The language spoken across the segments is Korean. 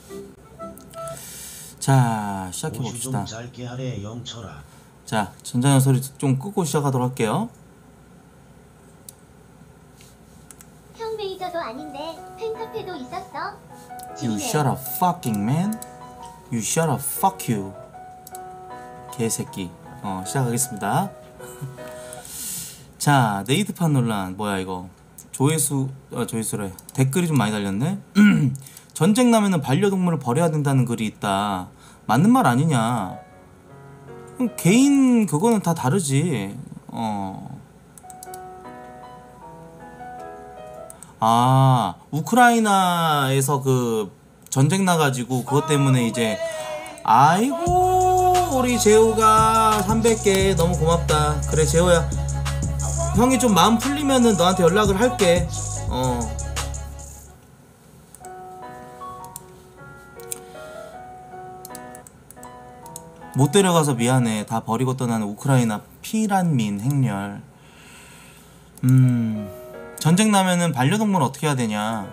자, 시작해봅시다. 짧게 하래 영철아. 자, 전자녀 소리 좀 끄고 시작하도록 할게요. 형 메이저도 아닌데 팬카페도 있었어? You shut up fucking man. You shut up fuck you. 개새끼. 시작하겠습니다. 자, 네이트판 논란 뭐야 이거. 조회수래. 댓글이 좀 많이 달렸네. 전쟁 나면은 반려동물을 버려야 된다는 글이 있다. 맞는 말 아니냐. 개인 그거는 다 다르지. 아, 우크라이나에서 그 전쟁 나가지고 그것 때문에 이제 아이고 우리 재호가 300개 너무 고맙다. 그래 재호야, 형이 좀 마음 풀리면은 너한테 연락을 할게. 못 데려가서 미안해. 다 버리고 떠나는 우크라이나 피란민 행렬. 전쟁 나면은 반려동물 어떻게 해야 되냐.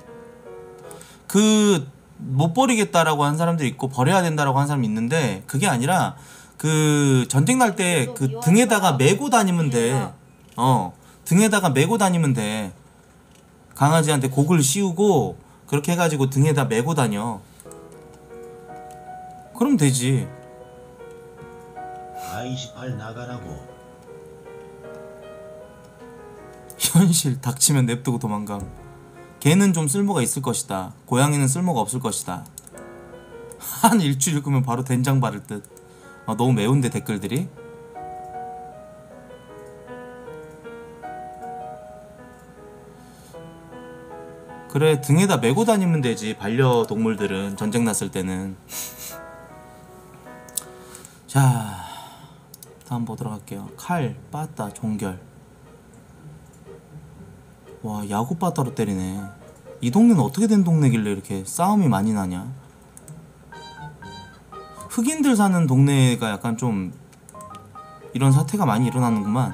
못 버리겠다라고 한 사람들이 있고 버려야 된다라고 한 사람이 있는데, 그게 아니라 그 전쟁 날 때 그 등에다가 메고 다니면 돼. 등에다가 메고 다니면 돼. 강아지한테 곡을 씌우고 그렇게 해가지고 등에다 메고 다녀. 그럼 되지. I28 나가라고. 현실 닥치면 냅두고 도망감. 개는 좀 쓸모가 있을 것이다. 고양이는 쓸모가 없을 것이다. 한 일주일 끄면 바로 된장 바를 듯. 너무 매운데 댓글들이. 그래, 등에다 메고 다니면 되지. 반려동물들은 전쟁 났을 때는. 자, 다음 보도록 할게요. 칼, 빠따, 종결. 와, 야구 빠따로 때리네. 이 동네는 어떻게 된 동네길래 이렇게 싸움이 많이 나냐. 흑인들 사는 동네가 약간 좀 이런 사태가 많이 일어나는구만.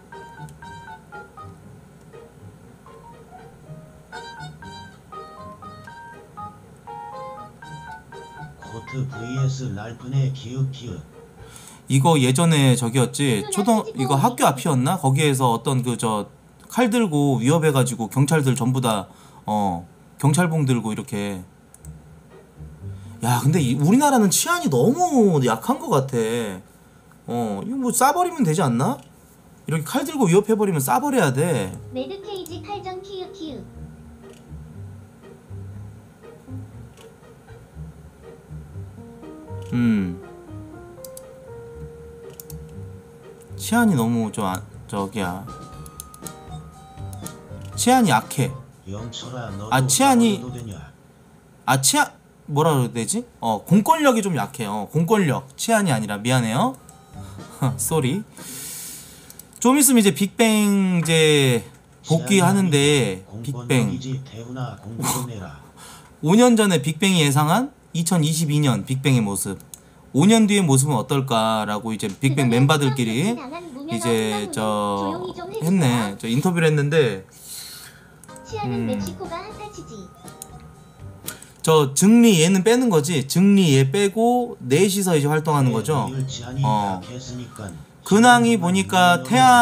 코트 vs 랄프네 기읍기읍. 이거 예전에 저기였지. 이거 학교 앞이었나? 거기에서 어떤 칼 들고 위협해가지고 경찰들 전부 다 경찰봉 들고 이렇게. 야, 근데 우리나라는 치안이 너무 약한 것 같아. 이거 뭐 싸버리면 되지 않나? 이렇게 칼 들고 위협해버리면 싸버려야 돼. 매드케이지 칼전 키읔키읔. 치안이 너무 저기야. 치안이 약해. 뭐라 그래야 되지? 공권력이 좀 약해. 공권력. 치안이 아니라. 미안해요. 쏘리. 좀 있으면 이제 빅뱅 이제 복귀하는데, 빅뱅 5년 전에 빅뱅이 예상한 2022년 빅뱅의 모습, 5년 뒤의 모습은 어떨까라고 이제 빅뱅 멤버들끼리 이제 했네. 인터뷰를 했는데, 치안은 멕시코가 한타치지. 증리 얘는 빼는 거지. 증리 얘 빼고 넷이서 이제 활동하는 거죠. 근황이 보니까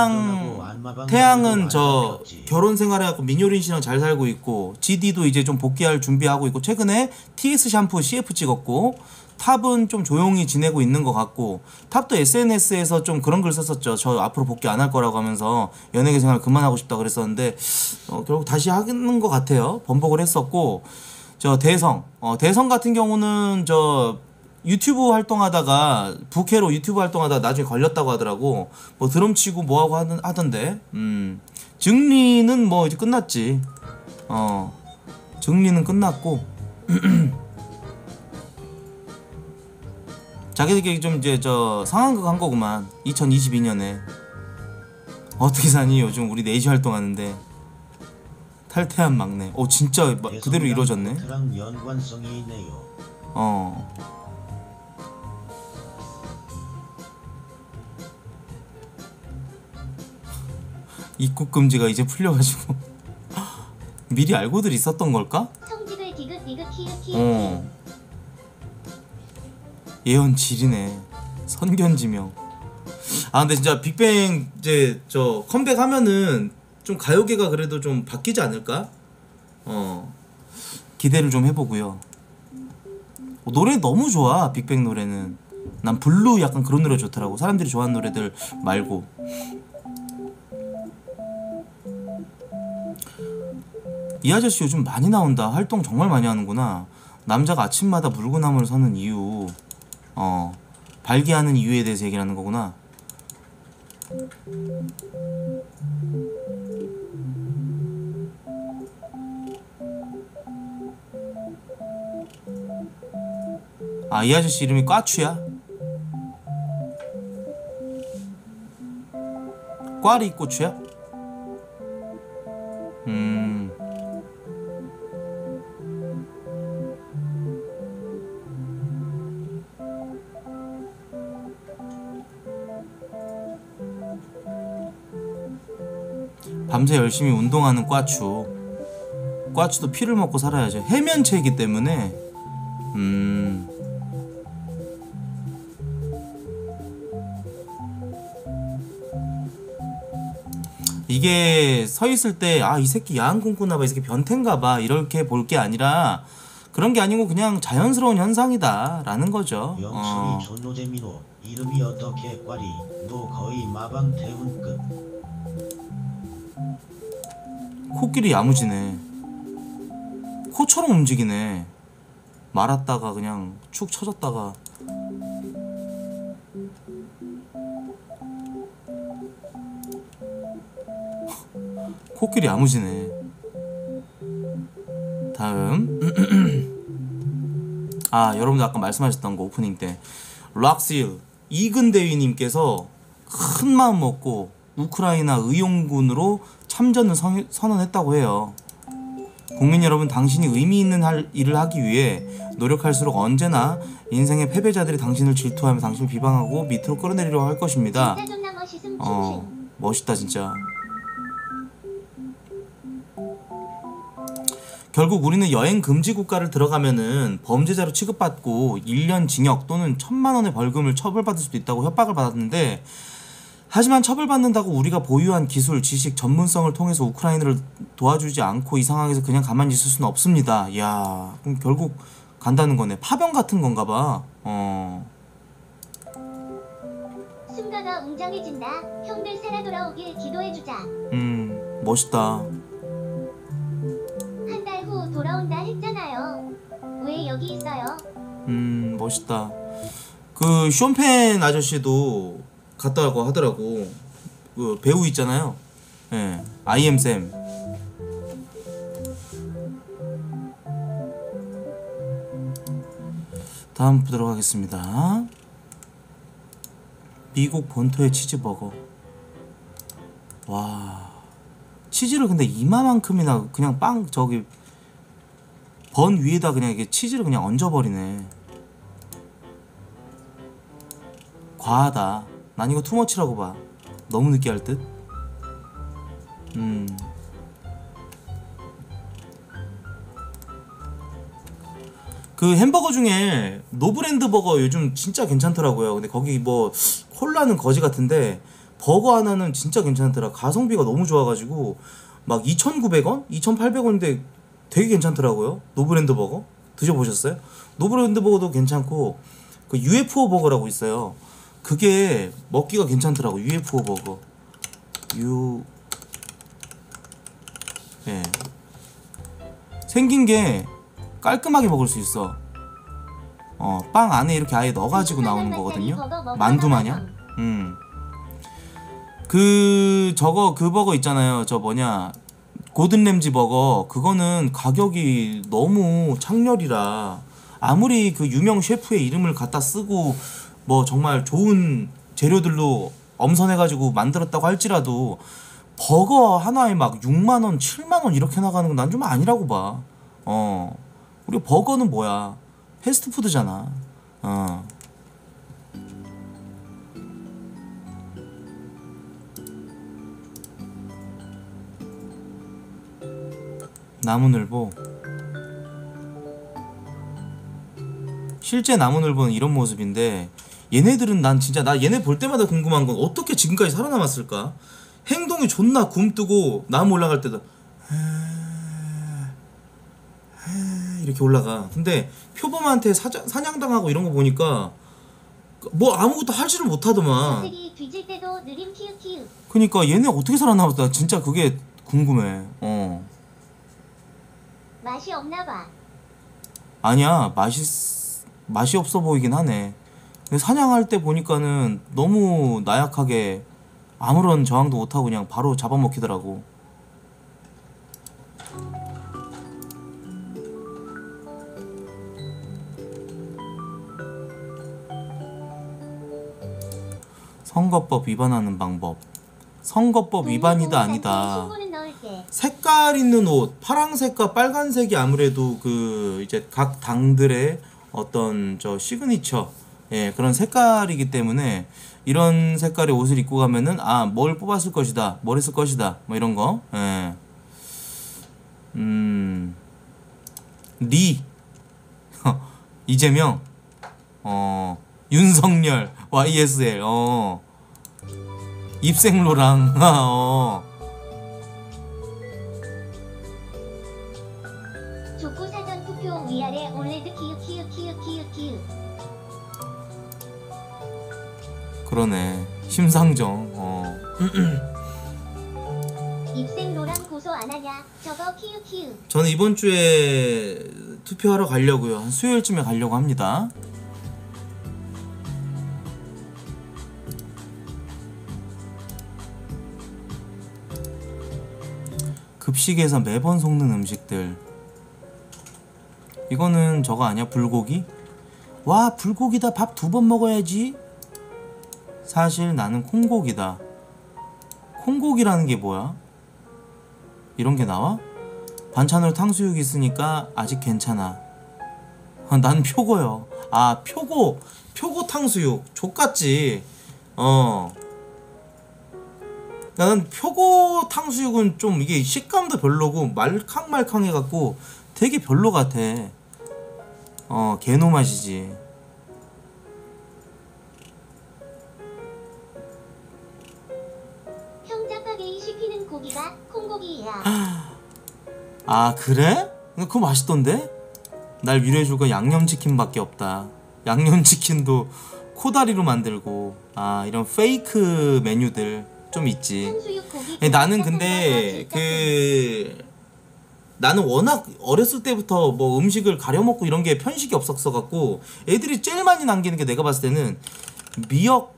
태양은 결혼 생활해갖고 민효린 씨랑 잘 살고 있고, GD도 이제 좀 복귀할 준비하고 있고, 최근에 TS 샴푸 CF 찍었고, 탑은 좀 조용히 지내고 있는 것 같고, 탑도 SNS에서 좀 그런 글 썼었죠. 저 앞으로 복귀 안 할 거라고 하면서 연예계 생활 그만하고 싶다 그랬었는데, 결국 다시 하는 것 같아요. 번복을 했었고, 대성 같은 경우는 유튜브 활동하다가, 부캐로 유튜브 활동하다가 나중에 걸렸다고 하더라고. 뭐 드럼 치고 뭐하고 하던데. 증리는 뭐 이제 끝났지. 증리는 끝났고. 자기들끼리 좀 이제 상황극 한 거구만. 2022년에 어떻게 사니 요즘 우리 4시 활동하는데. 탈퇴한 막내. 진짜 그대로 이루어졌네. 연관성이 있네요. 입국 금지가 이제 풀려가지고 미리 알고들 있었던 걸까? 성직을 디귿 리그 키읔 어. 예언 지리네. 선견지명. 아 근데 진짜 빅뱅 이제 저 컴백하면은 좀 가요계가 그래도 좀 바뀌지 않을까? 기대를 좀 해보고요. 노래 너무 좋아. 빅뱅 노래는. 난 블루 약간 그런 노래 좋더라고. 사람들이 좋아하는 노래들 말고. 이 아저씨 요즘 많이 나온다. 활동 정말 많이 하는구나. 남자가 아침마다 물구나무를 서는 이유, 발기하는 이유에 대해서 얘기를 하는 거구나. 아, 이 아저씨 이름이 꽈추야? 꽈리 고추야? 밤새 열심히 운동하는 꽈추. 꽈추도 피를 먹고 살아야죠. 해면체이기 때문에. 이게 서 있을 때 아, 이 새끼 야한 꿈꾸나 봐, 이 새끼 변태인가 봐, 이렇게 볼 게 아니라 그런 게 아니고 그냥 자연스러운 현상이다라는 거죠. 영철이 존노재미노. 이름이 어떻게 꽈리? 너 거의 마방 태훈급. 코끼리 야무지네. 코처럼 움직이네. 말았다가 그냥 축 처졌다가. 코끼리 야무지네. 다음. 아, 여러분들 아까 말씀하셨던 거 오프닝 때 락실 이근대위님께서 큰 마음 먹고 우크라이나 의용군으로 참전을 선언했다고 해요. 국민 여러분, 당신이 의미 있는 일을 하기 위해 노력할수록 언제나 인생의 패배자들이 당신을 질투하며 당신을 비방하고 밑으로 끌어내리려고 할 것입니다. 진짜 존나 멋있음 멋있다 진짜. 결국 우리는 여행 금지 국가를 들어가면은 범죄자로 취급받고 1년 징역 또는 1,000만 원의 벌금을 처벌받을 수도 있다고 협박을 받았는데, 하지만 처벌받는다고 우리가 보유한 기술, 지식, 전문성을 통해서 우크라이나를 도와주지 않고 이 상황에서 그냥 가만히 있을 수는 없습니다. 이야, 그럼 결국 간다는 거네. 파병 같은 건가 봐. 순가가 웅장해진다. 형들 살아 돌아오길 기도해주자. 멋있다. 한 달 후 돌아온다 했잖아요. 왜 여기 있어요? 멋있다. 그 쇼펜 아저씨도 갔다고 하더라고. 그 배우 있잖아요. 예, 아이엠 쌤. 다음 보도록 하겠습니다. 미국 본토의 치즈버거. 와, 치즈를 근데 이마만큼이나 그냥 빵 저기 번 위에다 그냥 이게 치즈를 그냥 얹어버리네. 과하다. 난 이거 투머치라고 봐. 너무 느끼할 듯. 그 햄버거 중에 노브랜드 버거 요즘 진짜 괜찮더라고요. 근데 거기 뭐 콜라는 거지 같은데 버거 하나는 진짜 괜찮더라. 가성비가 너무 좋아가지고 막 2,900원? 2,800원인데 되게 괜찮더라고요. 노브랜드 버거 드셔보셨어요? 노브랜드 버거도 괜찮고 그 UFO 버거라고 있어요. 그게 먹기가 괜찮더라고. UFO 버거. 예. 생긴 게 깔끔하게 먹을 수 있어. 빵 안에 이렇게 아예 넣어가지고 나오는 거거든요. 만두 마냥. 그 버거 있잖아요. 저 뭐냐, 고든 램지 버거. 그거는 가격이 너무 창렬이라 아무리 그 유명 셰프의 이름을 갖다 쓰고 뭐 정말 좋은 재료들로 엄선해가지고 만들었다고 할지라도 버거 하나에 막 6만원, 7만원 이렇게 나가는 건 난 좀 아니라고 봐. 우리 버거는 뭐야? 패스트푸드잖아. 나무늘보. 실제 나무늘보는 이런 모습인데 얘네들은 난 진짜 나 얘네 볼 때마다 궁금한 건 어떻게 지금까지 살아남았을까? 행동이 존나 굼뜨고 나무 올라갈 때도 이렇게 올라가. 근데 표범한테 사냥당하고 이런 거 보니까 뭐 아무것도 하지를 못하더만. 자색이 뒤질 때도 느림 키읔키읔. 그니까 얘네 어떻게 살아남았다. 진짜 그게 궁금해. 맛이 없나봐. 아니야, 맛이 없어 보이긴 하네. 근데 사냥할 때 보니까는 너무 나약하게 아무런 저항도 못하고 그냥 바로 잡아먹히더라고. 선거법 위반하는 방법. 선거법 위반이다 아니다. 신고는 넣을게. 색깔 있는 옷, 파랑색과 빨간색이 아무래도 그 이제 각 당들의 어떤 저 시그니처, 예, 그런 색깔이기 때문에 이런 색깔의 옷을 입고 가면은 아, 뭘 뽑았을 것이다, 뭘 했을 것이다, 뭐 이런 거. 예. 리 이재명, 윤석열, YSL, 입생로랑, 족구 사전 투표 위아래 올레드 키읔 키읔 키읔 키읔 키읔. 그러네. 심상정. 입생로랑 고소 안 하냐? 저거 키읔 키읔. 저는 이번 주에 투표하러 가려고요. 한 수요일쯤에 가려고 합니다. 급식에서 매번 속는 음식들. 이거는 저거 아니야? 불고기? 와, 불고기다. 밥 2번 먹어야지. 사실 나는 콩고기다. 콩고기라는 게 뭐야? 이런 게 나와? 반찬으로 탕수육 있으니까 아직 괜찮아. 난 표고요. 아, 표고 탕수육. 족같지. 나는 표고 탕수육은 좀 이게 식감도 별로고 말캉말캉해갖고 되게 별로 같아. 개노 맛이지. 형 짜파게이 씹히는 고기가 콩고기야. 아, 그래? 그거 맛있던데? 날 위로해줄 거 양념치킨밖에 없다. 양념치킨도 코다리로 만들고, 아, 이런 페이크 메뉴들 좀 있지. 탕수육 고기. 나는 근데 나는 워낙 어렸을 때부터 뭐 음식을 가려 먹고 이런 게 편식이 없었어 갖고 애들이 제일 많이 남기는 게 내가 봤을 때는 미역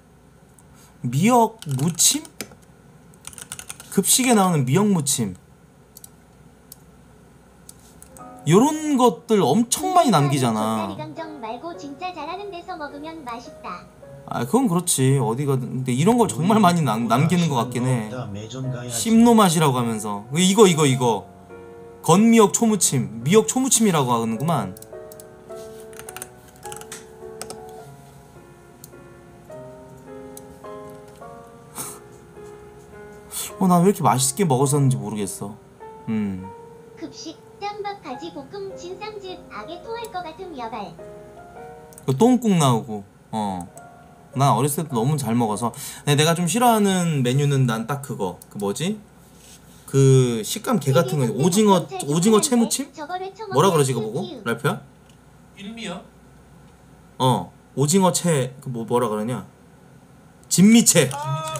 무침? 급식에 나오는 미역 무침. 요런 것들 엄청 많이 남기잖아. 젓다리 강정 말고 진짜 잘하는 데서 먹으면 맛있다. 아, 그건 그렇지. 어디가 근데 이런 걸 정말 많이 남기는 것 같긴 해. 씹노 맛이라고 하면서 이거 건미역 초무침, 미역 초무침이라고 하는구만. 난 왜 이렇게 맛있게 먹었었는지 모르겠어. 급식 짬밥 가지 볶음 진상짓 악에 토할 것 같음 여발. 똥국 나오고. 난 어렸을 때도 너무 잘 먹어서. 내가 좀 싫어하는 메뉴는 난 딱 그거. 그 뭐지? 그 식감 개 같은 거. 오징어 채무침? 뭐라 그러지 이거 보고? 랄프야? 일미야? 오징어 그 뭐라 그러냐? 진미채.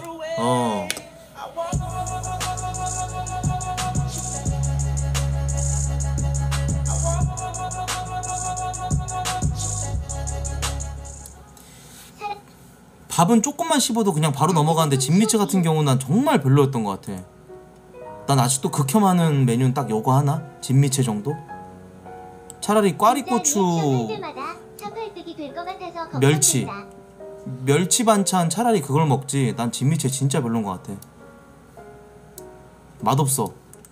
밥은 조금만 씹어도 그냥 바로 넘어가는데 진미채 같은 경우는 난 정말 별로였던 것 같아. 난 아직도 극혐하는 메뉴는 딱 요거 하나? 진미채 정도? 차라리 꽈리고추, 멸치 반찬 차라리 그걸 먹지. 난 진미채 진짜 별로인 것 같아. 맛없어.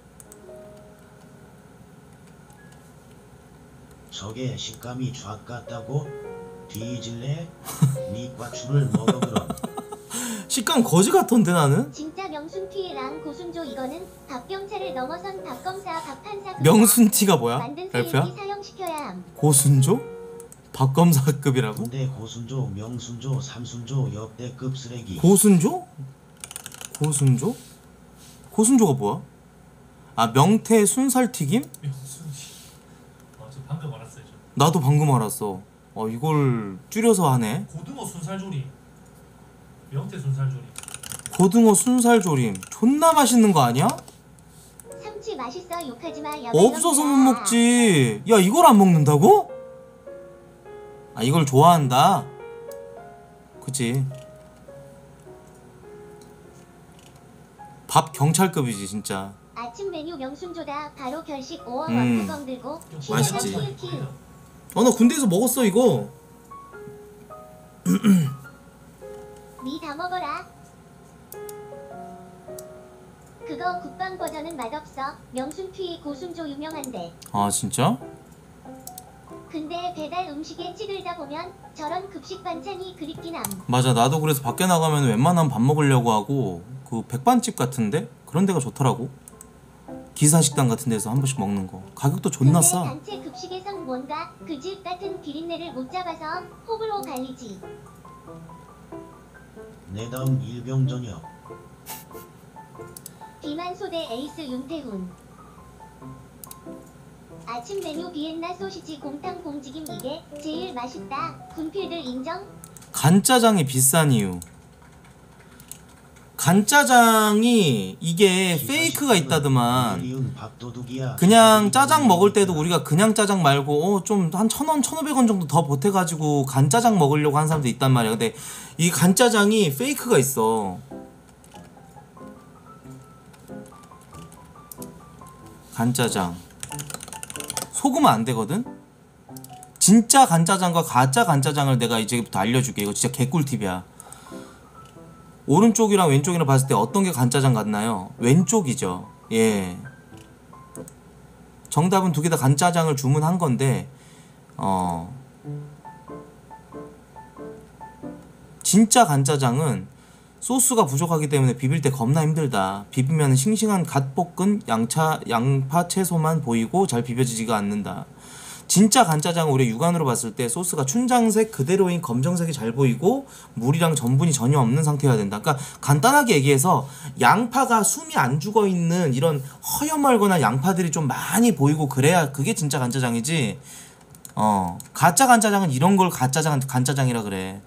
저게 식감이 쫙 같다고? 뒤질래? 니 과추를 먹어 그럼. 식감 거지 같던데 나는? 진짜 명순튀랑 고순조 이거는 밥경차를 넘어선 밥검사 밥판사. 명순티가 뭐야? 만든 랄프야? 스일이 사형시켜야 함. 고순조? 박검사급이라고? 군대 고순조, 명순조, 삼순조 역대급 쓰레기. 고순조? 고순조? 고순조가 뭐야? 아 명태 순살튀김? 명순지. 저 방금 알았어요. 저. 나도 방금 알았어. 이걸 줄여서 하네. 고등어 순살조림. 명태 순살조림. 고등어 순살조림 존나 맛있는 거 아니야? 삼치 맛있어 욕하지마. 없어서 못 먹지. 야 이걸 안 먹는다고? 아 이걸 좋아한다. 그치. 밥 경찰급이지 진짜. 아침 메뉴 명순조다. 바로 결식 5원 음. 왕뚜껑 들고 맛있지. 키우키우. 나 군대에서 먹었어 이거. 니 다 먹어라. 그거 국방 버전은 맛없어. 명순튀 고순조 유명한데. 아 진짜? 근데 배달 음식에 찌들다 보면 저런 급식 반찬이 그립긴 함. 맞아 나도 그래서 밖에 나가면 웬만하면 밥 먹으려고 하고 그 백반집 같은데 그런 데가 좋더라고. 기사식당 같은 데서 한 번씩 먹는 거 가격도 존나 근데 싸. 단체 급식에선 뭔가 그 집 같은 비린내를 못 잡아서 호불호 갈리지. 내다음 일병 저녁. 비만소대 에이스 윤태훈. 아침 메뉴 비엔나 소시지 곰탕 공지김 이게 제일 맛있다. 군필들 인정? 간짜장이 비싼 이유. 간짜장이 이게 페이크가 있다더만. 이은 밥도둑이야. 그냥 짜장 먹을 때도 우리가 그냥 짜장 말고 좀 한 1,000원, 1,500원 정도 더 보태가지고 간짜장 먹으려고 하는 사람도 있단 말이야. 근데 이 간짜장이 페이크가 있어. 간짜장 속으면 안 되거든? 진짜 간짜장과 가짜 간짜장을 내가 이제부터 알려줄게. 이거 진짜 개꿀팁이야. 오른쪽이랑 왼쪽이랑 봤을 때 어떤 게 간짜장 같나요? 왼쪽이죠. 예. 정답은 두 개 다 간짜장을 주문한 건데 진짜 간짜장은 소스가 부족하기 때문에 비빌 때 겁나 힘들다. 비비면 싱싱한 갓 볶은 양파 채소만 보이고 잘 비벼지지가 않는다. 진짜 간짜장은 우리 육안으로 봤을 때 소스가 춘장색 그대로인 검정색이 잘 보이고 물이랑 전분이 전혀 없는 상태여야 된다. 그러니까 간단하게 얘기해서 양파가 숨이 안 죽어 있는 이런 허여멀거나 양파들이 좀 많이 보이고 그래야 그게 진짜 간짜장이지. 가짜 간짜장은 이런 걸 간짜장이라 그래.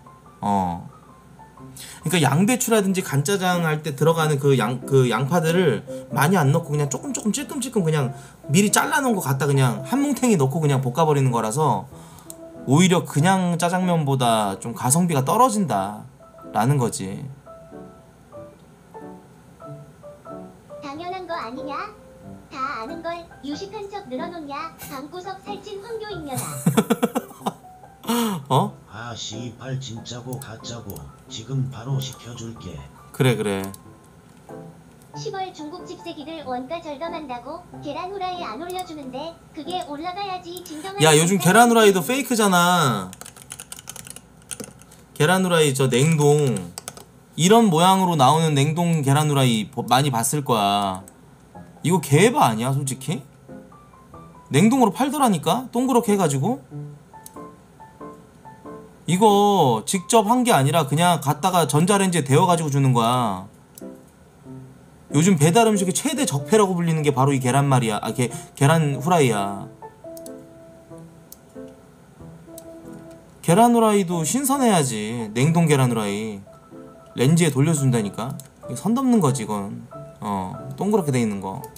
그러니까 양배추라든지 간짜장 할 때 들어가는 그 양파들을 많이 안 넣고 그냥 조금 찔끔찔끔 그냥 미리 잘라놓은 거 갖다 그냥 한 뭉탱이 넣고 그냥 볶아버리는 거라서 오히려 그냥 짜장면보다 좀 가성비가 떨어진다 라는 거지. 당연한 거 아니냐? 다 아는 걸 유식한 척 늘어놓냐? 방구석 살찐 황교익년아. 아 씨발 진짜고 가짜고 지금 바로 시켜줄게. 그래. 10월 중국집 새끼들 원가 절감한다고 계란 후라이 안 올려주는데 그게 올라가야지 진정한. 야 요즘 계란 후라이도 페이크잖아. 계란 후라이 저 냉동 이런 모양으로 나오는 냉동 계란 후라이 많이 봤을 거야. 이거 개바 아니야 솔직히? 냉동으로 팔더라니까 동그랗게 해가지고. 이거 직접 한 게 아니라 그냥 갖다가 전자레인지에 데워가지고 주는 거야. 요즘 배달 음식의 최대 적폐라고 불리는 게 바로 이 계란말이야. 계란 후라이야. 계란 후라이도 신선해야지. 냉동 계란 후라이 렌즈에 돌려준다니까. 이거 선 넘는 거지 이건. 동그랗게 돼 있는 거.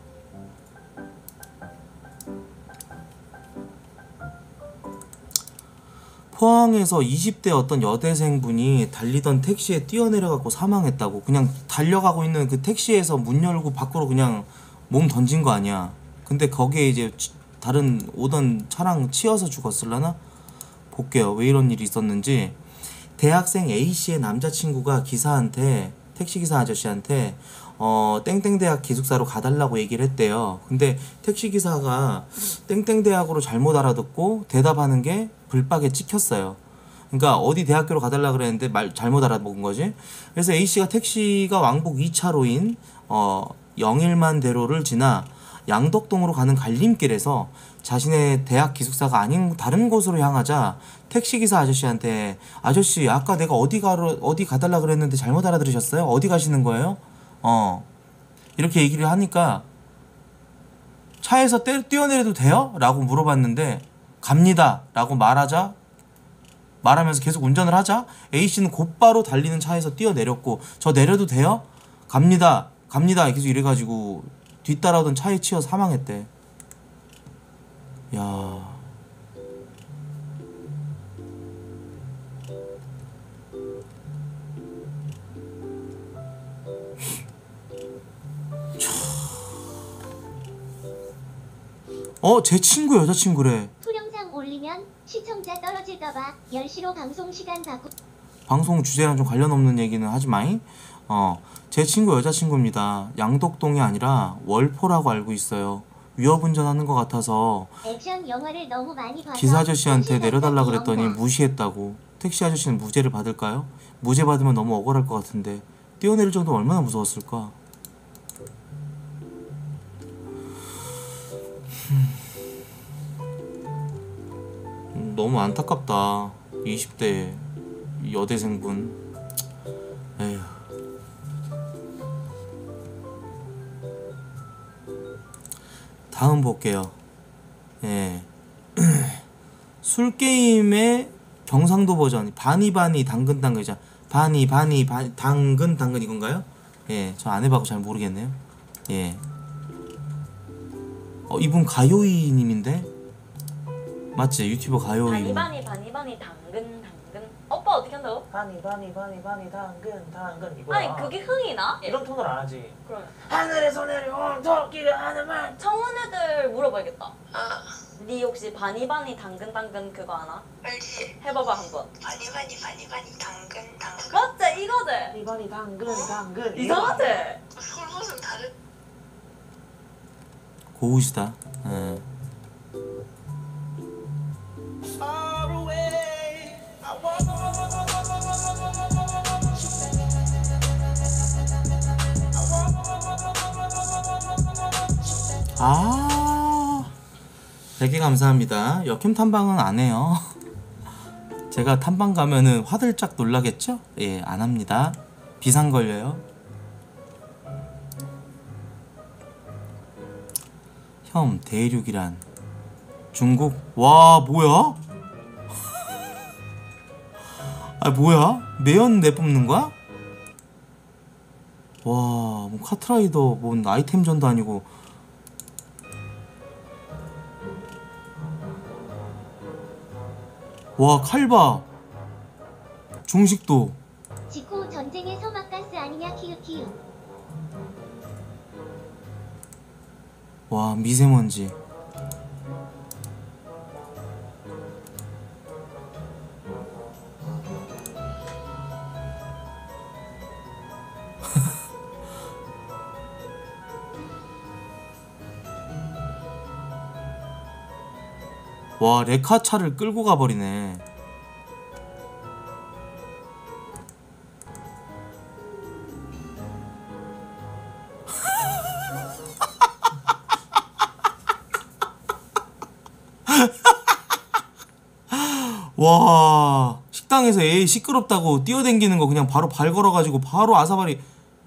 포항에서 20대 어떤 여대생분이 달리던 택시에 뛰어내려갖고 사망했다고. 그냥 달려가고 있는 그 택시에서 문 열고 밖으로 그냥 몸 던진 거 아니야. 근데 거기에 이제 다른 오던 차랑 치여서 죽었을라나? 볼게요 왜 이런 일이 있었는지. 대학생 A씨의 남자친구가 기사한테, 택시기사 아저씨한테 땡땡대학 기숙사로 가달라고 얘기를 했대요. 근데 택시기사가 땡땡대학으로 잘못 알아듣고 대답하는 게 불박에 찍혔어요. 그러니까 어디 대학교로 가달라 그랬는데 말 잘못 알아먹은 거지. 그래서 A씨가 택시가 왕복 2차로인 영일만 대로를 지나 양덕동으로 가는 갈림길에서 자신의 대학 기숙사가 아닌 다른 곳으로 향하자 택시기사 아저씨한테 아저씨 아까 내가 어디 가달라 그랬는데 잘못 알아들으셨어요? 어디 가시는 거예요? 이렇게 얘기를 하니까 차에서 뛰어내려도 돼요? 라고 물어봤는데 갑니다 라고 말하면서 계속 운전을 하자 A씨는 곧바로 달리는 차에서 뛰어내렸고 저 내려도 돼요? 갑니다 계속 이래가지고 뒤따라오던 차에 치여 사망했대. 야 제 친구 여자친구래. 투영상 올리면 시청자 떨어질까봐 10시로 방송 시간 바꾸. 방송 주제랑 좀 관련 없는 얘기는 하지 마잉. 제 친구 여자친구입니다. 양덕동이 아니라 월포라고 알고 있어요. 위협운전하는 것 같아서 액션 영화를 너무 많이 봐서 기사 아저씨한테 현실 내려달라 같은 그랬더니 영화. 무시했다고. 택시 아저씨는 무죄를 받을까요? 무죄 받으면 너무 억울할 것 같은데 뛰어내릴 정도 얼마나 무서웠을까? 너무 안타깝다. 20대 여대생분. 에휴. 다음 볼게요. 예. 술게임의 경상도 버전 바니바니 당근당근이자 바니 당근 이건가요? 예, 저 안 해봐서 잘 모르겠네요. 예. 이분 가요이님인데 맞지? 유튜버 가요이. 바니 당근. 오빠 어떻게 한다고? 바니 당근 이거야. 아니 그게 흥이나? 이런 톤을 안 하지. 그러면 하늘에서 내려온 토끼가 하는 말. 청운 애들 물어봐야겠다. 니 혹시 바니 당근 그거 아나? 알지? 해봐봐 한번. 바니 당근 맞지? 이거지? 바니 당근 이상하지? 솔봇은 다른 고우시다. 예. 아, 100개 감사합니다. 역캠 탐방은 안 해요. 제가 탐방 가면은 화들짝 놀라겠죠? 예, 안 합니다. 비상 걸려요. 형, 대륙이란 중국? 와, 뭐야? 아, 뭐야? 매연 내뿜는 거야? 와, 뭐 카트라이더, 뭔 아이템전도 아니고. 와, 칼바 중식도. 지코 전쟁의 서막가스 아니냐 키읔키읔. 와, 미세먼지. 와, 레카차를 끌고 가버리네. 와, 식당에서 애 시끄럽다고 뛰어댕기는 거 그냥 바로 발 걸어가지고 바로 아사바리.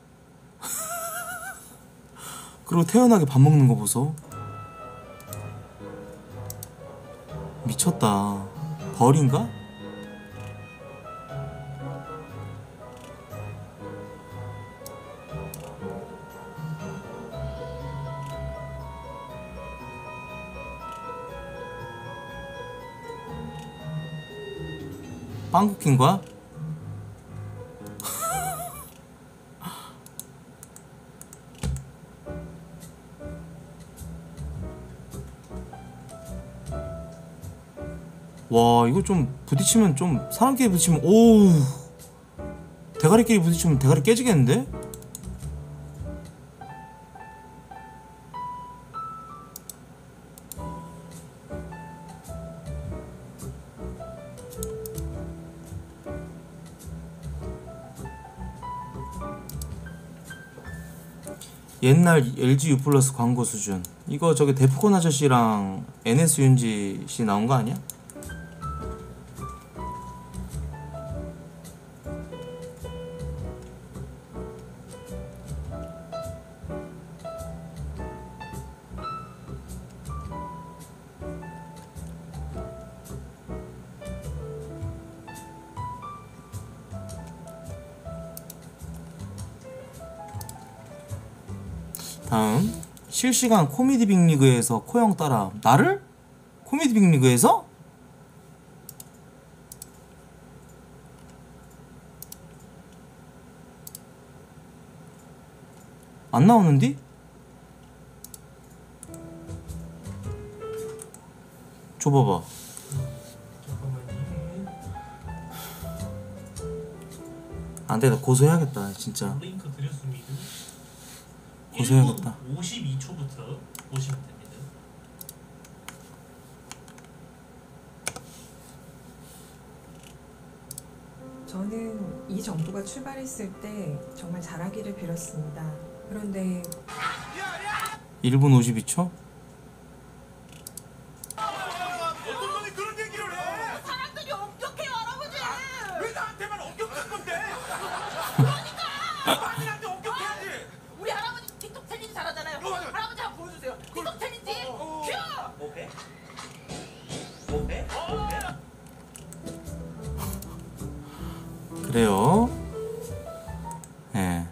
그리고 태연하게 밥 먹는 거 보소. 미쳤다. 벌인가? 빵쿠키인 거야? 와, 이거 좀 부딪히면 좀 사람끼리 부딪히면 오우, 대가리끼리 부딪히면 대가리 깨지겠는데? 옛날 LG U 플러스 광고 수준. 이거 저기 데프콘 아저씨랑 NS 윤지 씨 나온 거 아니야? 다음 실시간 코미디 빅리그에서 코형 따라. 나를? 코미디 빅리그에서? 안 나오는디? 줘봐봐. 잠깐만요. 안돼, 나 고소해야겠다 진짜. 링크 드렸습니다. 고소해야겠다. 52초부터 보시면 됩니다. 저는 이 정부가 출발했을 때 정말 잘하기를 빌었습니다. 그런데 1분 52초? 우리 할아버지 틱톡 챌린지 잘하잖아요. 할아버지 한번 보여주세요. 틱톡 챌린지. 큐. 뭐해? 뭐해? 그래요. 예.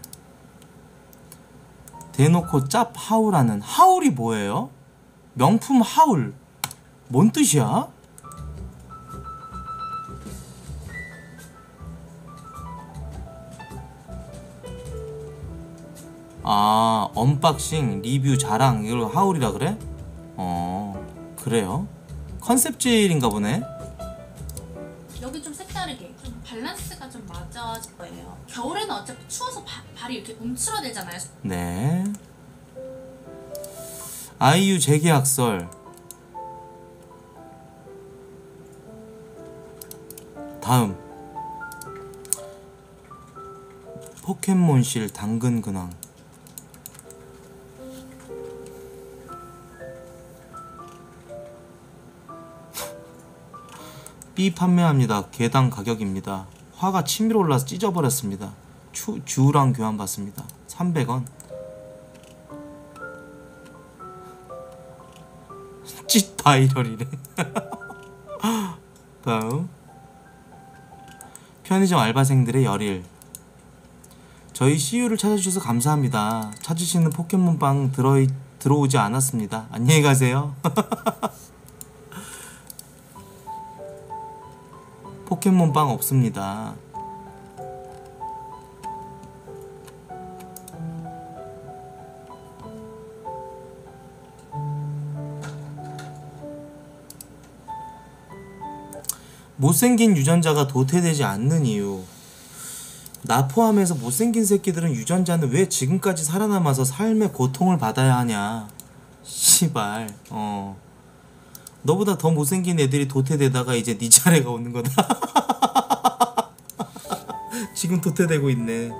대놓고 짭 하울하는. 하울이 뭐예요? 명품 하울. 뭔 뜻이야? 아, 언박싱, 리뷰, 자랑 이걸 하울이라 그래? 그래요? 컨셉질인가 보네. 여기 좀 색다르게 좀 밸런스가 좀 맞아질 거예요. 겨울에는 어차피 추워서 발이 이렇게 움츠러들잖아요. 네. 아이유 재계약설. 다음 포켓몬실 당근 근황. B 판매합니다. 개당 가격입니다. 화가 치밀어 올라서 찢어버렸습니다. 주우랑 교환 받습니다. 300원. 찢 다이럴이래. 다음 편의점 알바생들의 열일. 저희 CU를 찾아주셔서 감사합니다. 찾으시는 포켓몬빵 들어오지 않았습니다. 안녕히 가세요. 포켓몬빵 없습니다. 못생긴 유전자가 도태되지 않는 이유. 나 포함해서 못생긴 새끼들은 유전자는 왜 지금까지 살아남아서 삶의 고통을 받아야 하냐. 씨발. 너보다 더 못생긴 애들이 도태되다가 이제 네 차례가 오는 거다. 지금 도태되고 있네.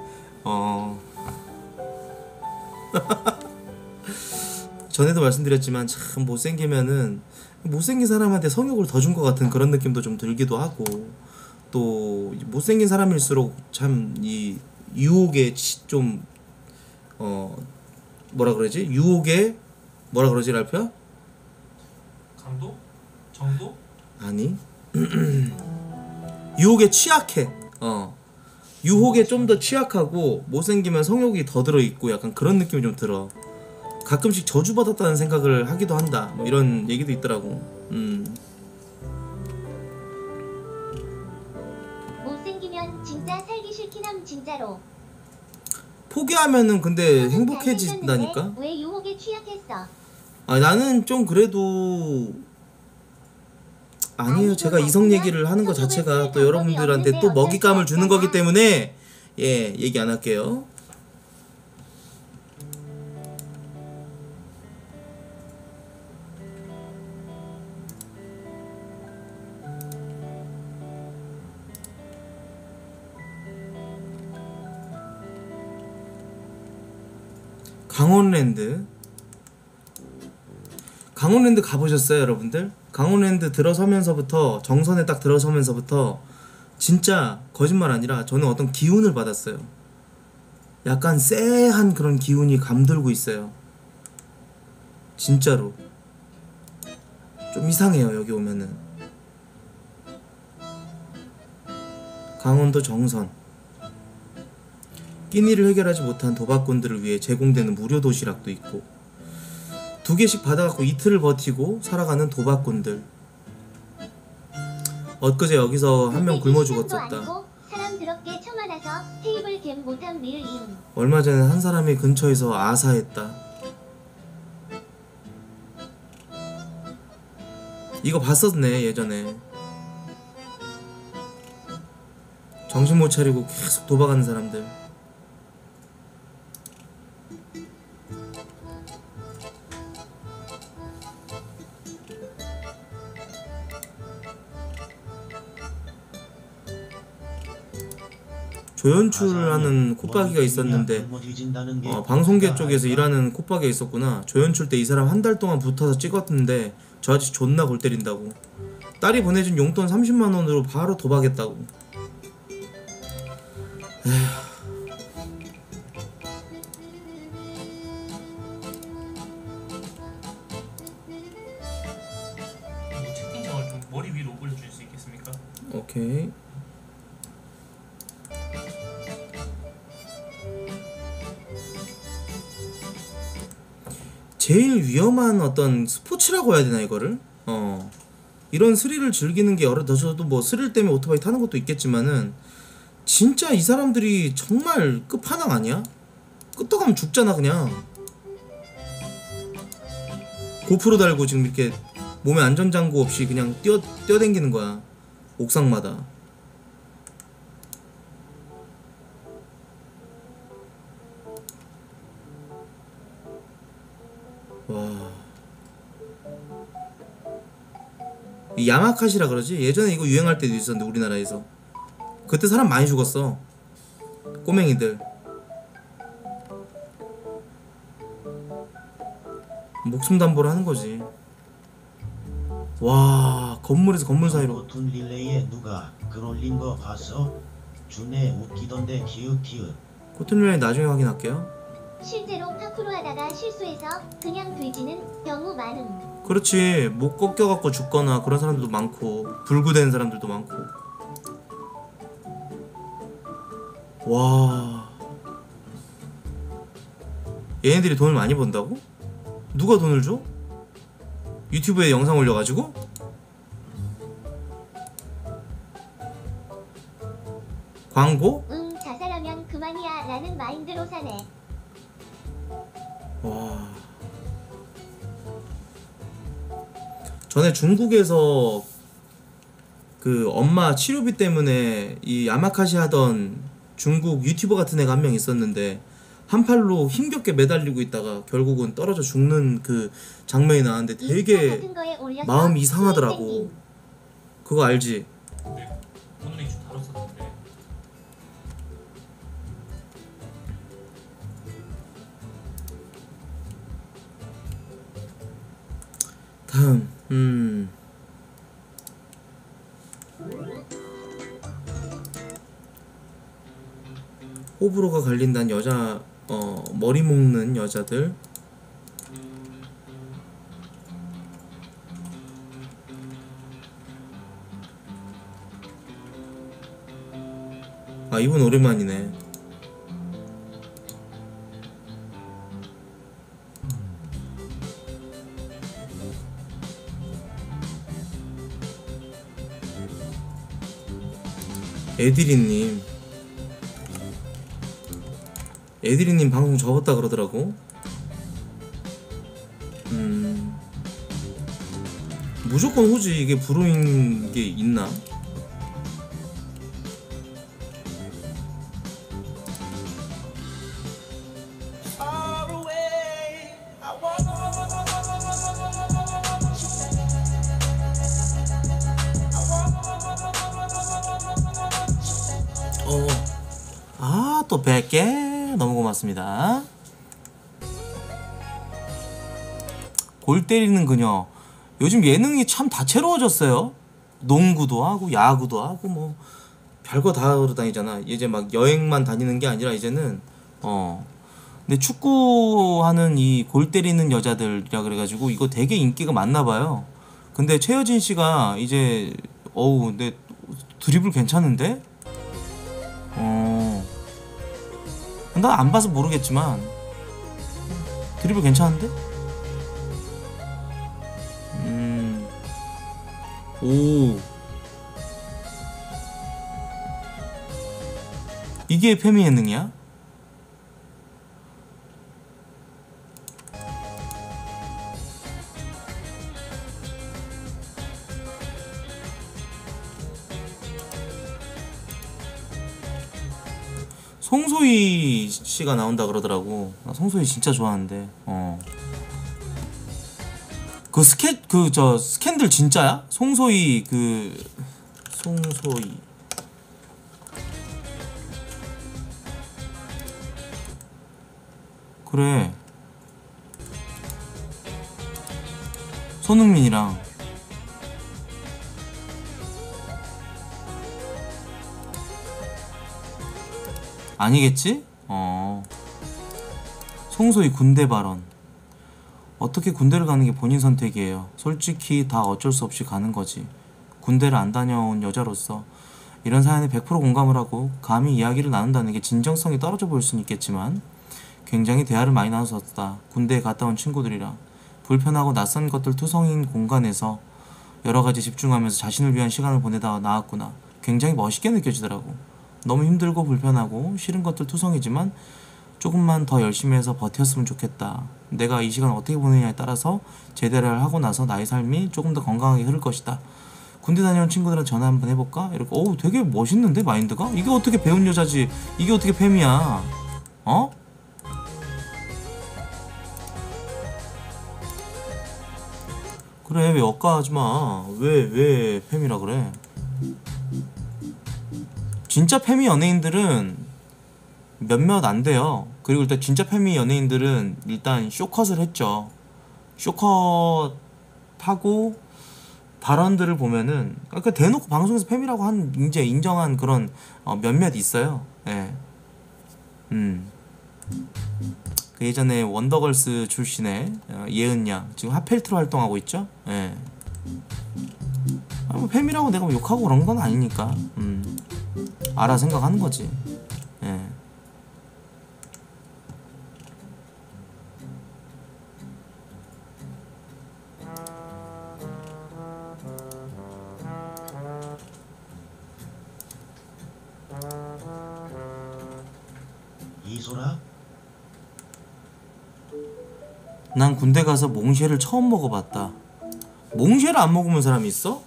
전에도 말씀드렸지만 참 못생기면은 못생긴 사람한테 성욕을 더 준 것 같은 그런 느낌도 좀 들기도 하고, 또 못생긴 사람일수록 참 이 유혹에 좀 뭐라 그러지? 유혹에 뭐라 그러지, 랄프야? 강도? 정도? 아니. 유혹에 취약해. 유혹에 좀 더 취약하고 못생기면 성욕이 더 들어있고 약간 그런 느낌이 좀 들어. 가끔씩 저주받았다는 생각을 하기도 한다. 뭐 이런 얘기도 있더라고. 못생기면 진짜 살기 싫긴 함 진짜로. 포기하면은 근데 너는 행복해진다니까. 잘생겼는데 왜 유혹에 취약했어? 아, 나는 좀 그래도 아니에요. 제가 이성 얘기를 하는 것 자체가 또 여러분들한테 또 먹잇감을 주는 거기 때문에 예, 얘기 안 할게요. 강원랜드 가보셨어요 여러분들? 강원랜드 들어서면서부터 정선에 딱 들어서면서부터 진짜 거짓말 아니라 저는 어떤 기운을 받았어요. 약간 쎄한 그런 기운이 감돌고 있어요. 진짜로 좀 이상해요 여기 오면은. 강원도 정선 끼니를 해결하지 못한 도박꾼들을 위해 제공되는 무료 도시락도 있고 2개씩 받아갖고 이틀을 버티고 살아가는 도박꾼들. 엊그제 여기서 한 명 굶어 죽었었다. 사람 더럽게 처만아서 테이블 겜 못함 리을 임. 얼마 전에 한 사람이 근처에서 아사했다. 이거 봤었네 예전에. 정신 못 차리고 계속 도박하는 사람들. 조연출하는 콧박이가 있었는데 방송계 쪽에서 일하는 콧박이가 있었구나. 조연출 때 이 사람 한 달 동안 붙어서 찍었는데 저 아저씨 존나 골 때린다고. 딸이 보내준 용돈 30만 원으로 바로 도박했다고. 에휴. 채팅창을 좀 머리 위로 올려줄 수 있겠습니까? 오케이. 제일 위험한 어떤 스포츠라고 해야 되나 이거를? 이런 스릴을 즐기는 게 저도 뭐 스릴 때문에 오토바이 타는 것도 있겠지만은 진짜 이 사람들이 정말 끝판왕 아니야? 끄떡하면 죽잖아 그냥. 고프로 달고 지금 이렇게 몸에 안전장구 없이 그냥 뛰어댕기는 거야 옥상마다. 와. 이 야마카시라 그러지? 예전에 이거 유행할 때도 있었는데 우리나라에서 그때 사람 많이 죽었어. 꼬맹이들. 목숨 담보를 하는 거지. 와, 건물에서 건물 사이로. 코튼 릴레이에 누가 글 올린 거 봤어? 준에 웃기던데 키읔키읔. 코튼 릴레이 나중에 확인할게요. 실제로 파쿠르 하다가 실수해서 그냥 돼지는 경우 많음. 그렇지. 목 꺾여갖고 죽거나 그런 사람들도 많고 불구된 사람들도 많고. 와, 얘네들이 돈을 많이 번다고? 누가 돈을 줘? 유튜브에 영상 올려가지고? 광고? 응, 자살하면 그만이야 라는 마인드로 사네. 와. 전에 중국에서 그 엄마 치료비 때문에 이 야마카시 하던 중국 유튜버 같은 애가 한 명 있었는데 한 팔로 힘겹게 매달리고 있다가 결국은 떨어져 죽는 그 장면이 나왔는데 되게 마음이 이상하더라고. 그거 알지? 네. 오늘 이슈 다뤘었는데. 다음 호불호가 갈린다는 여자 머리 묶는 여자들. 아, 이분 오랜만이네. 에디리님 방송 접었다 그러더라고. 무조건 후지. 이게 불호인 게 있나? 아, 또 100개 너무 고맙습니다. 골 때리는 그녀. 요즘 예능이 참 다채로워졌어요. 농구도 하고 야구도 하고 뭐 별거 다 하러 다니잖아. 이제 막 여행만 다니는 게 아니라 이제는 근데 축구하는 이 골 때리는 여자들이라 그래가지고 이거 되게 인기가 많나 봐요. 근데 최여진 씨가 이제 근데 드리블 괜찮은데? 난 안 봐서 모르겠지만 드리블 괜찮은데? 오, 이게 페미 예능이야? 송소희 씨가 나온다 그러더라고. 나 송소희 진짜 좋아하는데. 저 스캔들 진짜야? 송소희 송소희. 그래. 손흥민이랑. 아니겠지? 송소희 군대 발언. 어떻게 군대를 가는 게 본인 선택이에요. 솔직히 다 어쩔 수 없이 가는 거지. 군대를 안 다녀온 여자로서 이런 사연에 100% 공감을 하고 감히 이야기를 나눈다는 게 진정성이 떨어져 보일 수는 있겠지만 굉장히 대화를 많이 나눴었다. 군대에 갔다 온 친구들이랑 불편하고 낯선 것들 투성인 공간에서 여러 가지 집중하면서 자신을 위한 시간을 보내다 나왔구나. 굉장히 멋있게 느껴지더라고. 너무 힘들고 불편하고 싫은 것들 투성이지만 조금만 더 열심히 해서 버텼으면 좋겠다. 내가 이 시간 어떻게 보내냐에 따라서 제대를 하고 나서 나의 삶이 조금 더 건강하게 흐를 것이다. 군대 다녀온 친구들한테 전화 한번 해볼까? 이렇게. 되게 멋있는데 마인드가? 이게 어떻게 배운 여자지? 이게 어떻게 팸이야? 그래, 왜 억까하지마. 왜 팸이라 그래? 진짜 페미 연예인들은 몇몇 안 돼요. 그리고 일단 진짜 페미 연예인들은 일단 쇼컷을 했죠. 쇼컷 하고 발언들을 보면은 그러니까 대놓고 방송에서 페미라고 한 이제 인정한 그런 몇몇 있어요. 예. 그 예전에 원더걸스 출신의 예은 양 지금 핫펠트로 활동하고 있죠. 예. 뭐 페미라고 내가 뭐 욕하고 그런 건 아니니까. 알아 생각하는 거지. 예. 이소라? 난 군대 가서 몽쉘을 처음 먹어봤다. 몽쉘을 안 먹어본 사람이 있어?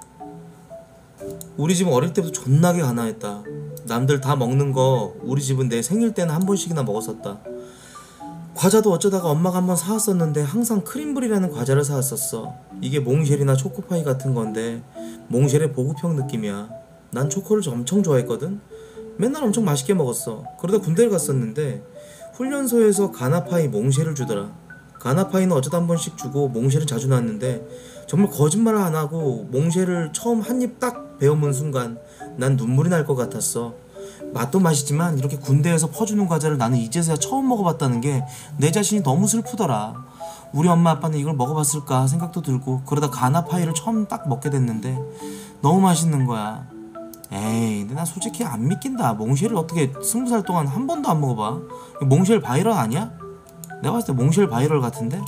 우리 집은 어릴 때부터 존나게 가난했다. 남들 다 먹는 거 우리 집은 내 생일 때는 한 번씩이나 먹었었다. 과자도 어쩌다가 엄마가 한번 사왔었는데 항상 크림블이라는 과자를 사왔었어. 이게 몽쉘이나 초코파이 같은 건데 몽쉘의 보급형 느낌이야. 난 초코를 엄청 좋아했거든. 맨날 엄청 맛있게 먹었어. 그러다 군대를 갔었는데 훈련소에서 가나파이 몽쉘을 주더라. 가나파이는 어쩌다 한 번씩 주고 몽쉘은 자주 나왔는데 정말 거짓말을 안 하고 몽쉘을 처음 한 입 딱 베어문 순간 난 눈물이 날 것 같았어. 맛도 맛있지만 이렇게 군대에서 퍼주는 과자를 나는 이제서야 처음 먹어봤다는 게 내 자신이 너무 슬프더라. 우리 엄마 아빠는 이걸 먹어봤을까 생각도 들고 그러다 가나파이를 처음 딱 먹게 됐는데 너무 맛있는 거야. 에이, 근데 나 솔직히 안 믿긴다. 몽쉘을 어떻게 20살 동안 한 번도 안 먹어봐. 몽쉘 바이럴 아니야? 내가 봤을 때 몽쉘 바이럴 같은데?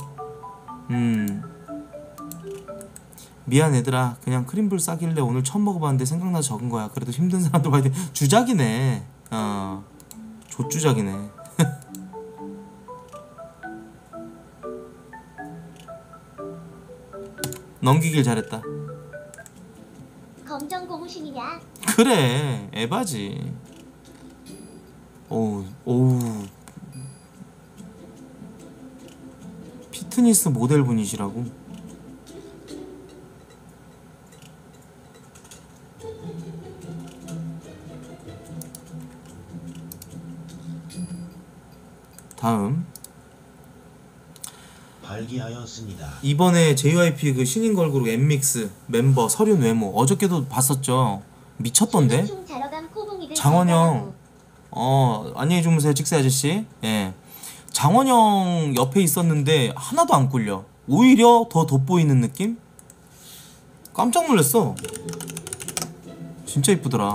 미안 얘들아. 그냥 크림블 싸길래 오늘 처음 먹어봤는데 생각나서 적은 거야. 그래도 힘든 사람들 봐야 돼. 주작이네. 좆주작이네. 넘기길 잘했다. 검정 고무신이냐? 그래, 에바지. 오우. 피트니스 모델분이시라고. 다음 발기하였습니다. 이번에 JYP 그 신인 걸그룹 엠믹스 멤버 설윤 외모 어저께도 봤었죠. 미쳤던데. 춤 자러 간 코봉이들 장원영 안녕히 주무세요 찍새 아저씨. 예, 장원영 옆에 있었는데 하나도 안 꿀려. 오히려 더 돋보이는 느낌? 깜짝 놀랐어. 진짜 이쁘더라.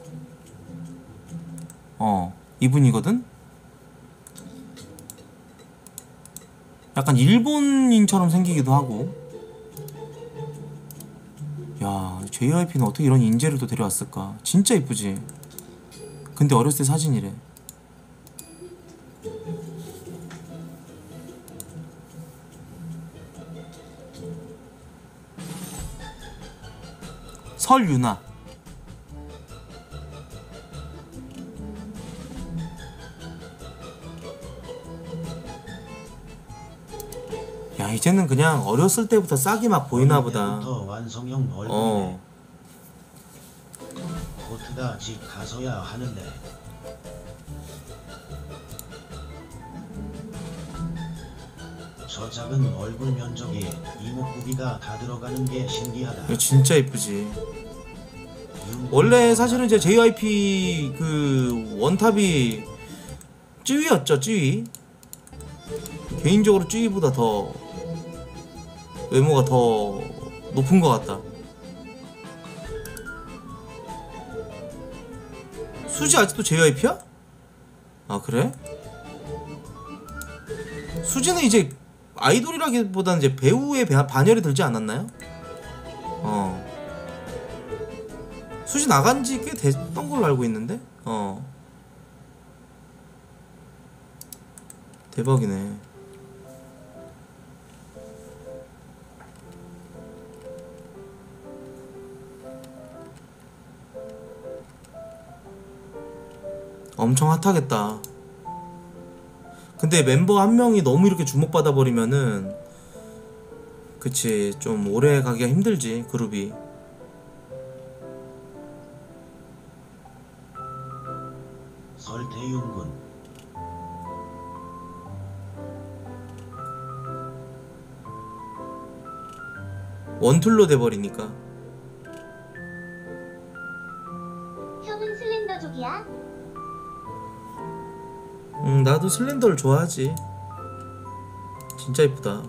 이분이거든? 약간 일본인처럼 생기기도 하고. 야, JYP는 어떻게 이런 인재를 또 데려왔을까? 진짜 이쁘지? 근데 어렸을 때 사진이래. 설유나. 야, 이제는 그냥 어렸을 때부터 싹이 막 보이나 보다. 때부터 완성형 얼굴이네. 코트가 집 가서야 하는데. 저 작은 얼굴 면적에 이목구비가 다 들어가는 게 신기하다. 이거 진짜 이쁘지. 원래 사실은 이제 JYP 그 원탑이 쯔위였죠, 쯔위. 개인적으로 쯔위보다 더 외모가 더 높은 것 같다. 수지 아직도 JYP야? 아, 그래? 수지는 이제 아이돌이라기보다는 이제 배우의 반열에 들지 않았나요? 수지 나간 지 꽤 됐던 걸로 알고 있는데? 대박이네. 엄청 핫하겠다. 근데 멤버 한 명이 너무 이렇게 주목받아 버리면은 그치, 좀 오래 가기가 힘들지, 그룹이. 설태윤군. 원툴로 돼버리니까. 형은 슬렌더족이야? 나도 슬렌더를 좋아하지. 진짜 이쁘다.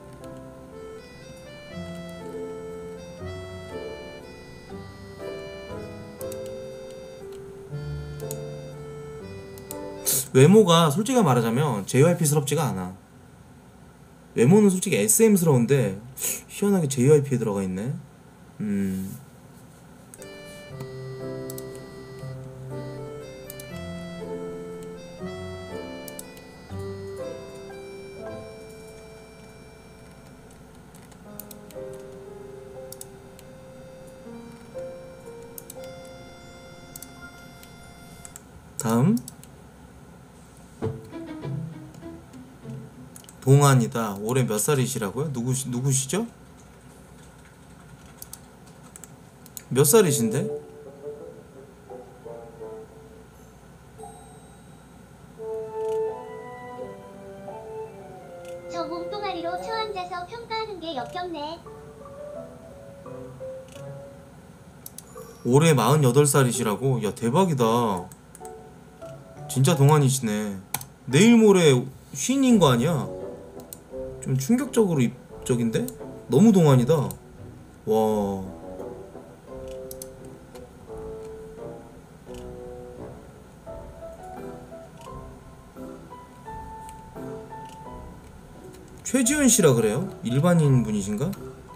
외모가 솔직히 말하자면 JYP스럽지가 않아. 외모는 솔직히 SM스러운데 희한하게 JYP에 들어가 있네. 다음 동안이다. 올해 몇 살이시라고요? 누구시죠? 몇 살이신데? 저 몸뚱아리로 처앉아서 평가하는 게 역겹네. 올해 48살이시라고? 야, 대박이다. 진짜 동안이시네. 내일 모레 쉰인 거 아니야? 좀 충격적으로 입적인데? 너무 동안이다. 와. 최지훈 씨라 그래요? 일반인 분이신가?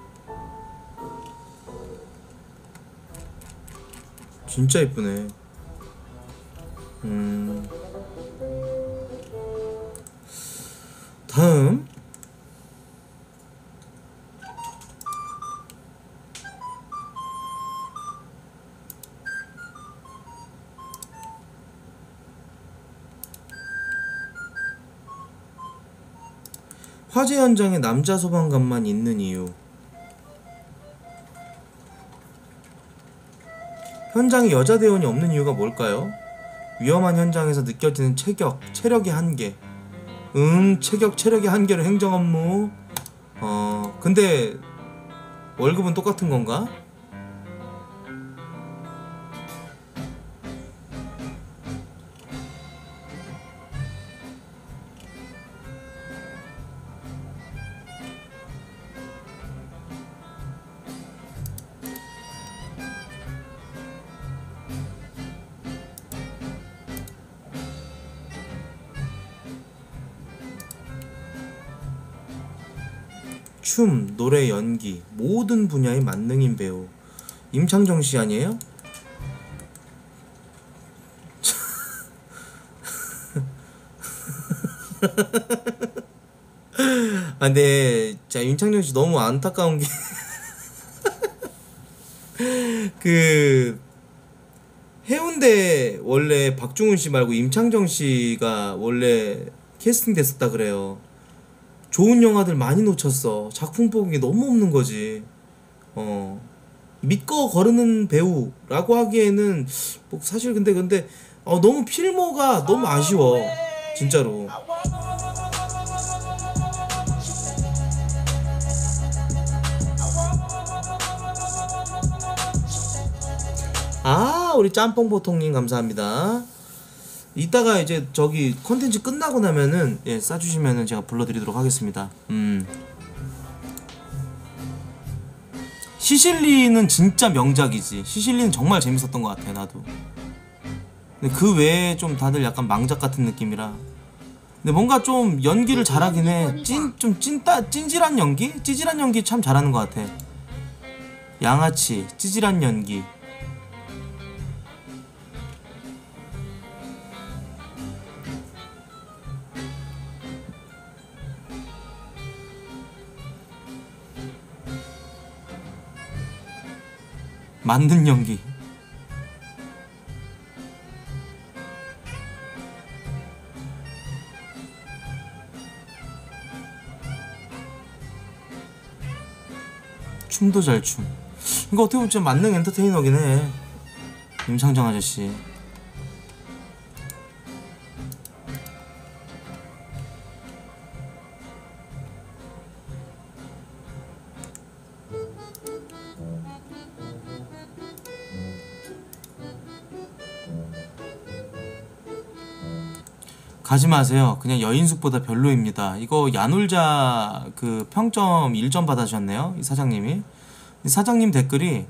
진짜 이쁘네. 다음 화재 현장에 남자 소방관만 있는 이유. 현장에 여자 대원이 없는 이유가 뭘까요? 위험한 현장에서 느껴지는 체력의 한계. 체력의 한계로 행정 업무. 근데 월급은 똑같은 건가? 춤, 노래, 연기 모든 분야의 만능인 배우 임창정 씨 아니에요? 아, 근데 자 임창정 씨 너무 안타까운 게 그 해운대 원래 박중훈 씨 말고 임창정 씨가 원래 캐스팅 됐었다 그래요. 좋은 영화들 많이 놓쳤어. 작품 보기 너무 없는 거지. 믿고 거르는 배우라고 하기에는 뭐 사실 근데 너무 필모가 너무 아쉬워. 진짜로. 아, 우리 짬뽕보통님 감사합니다. 이따가 이제 저기 컨텐츠 끝나고 나면은 예, 싸주시면은 제가 불러드리도록 하겠습니다. 시실리는 진짜 명작이지. 시실리는 정말 재밌었던 것 같아 나도. 근데 그 외에 좀 다들 약간 망작 같은 느낌이라. 근데 뭔가 좀 연기를 잘하긴 해. 찐질한 연기? 찌질한 연기 참 잘하는 것 같아. 양아치, 찌질한 연기. 만든 연기. 춤도 잘 춤. 이거 어떻게 보면 진짜 만능 엔터테이너긴 해. 임창정 아저씨. 가지 마세요. 그냥 여인숙보다 별로입니다. 이거 야놀자 그 평점 1점 받아주셨네요. 이 사장님이. 이 사장님 댓글이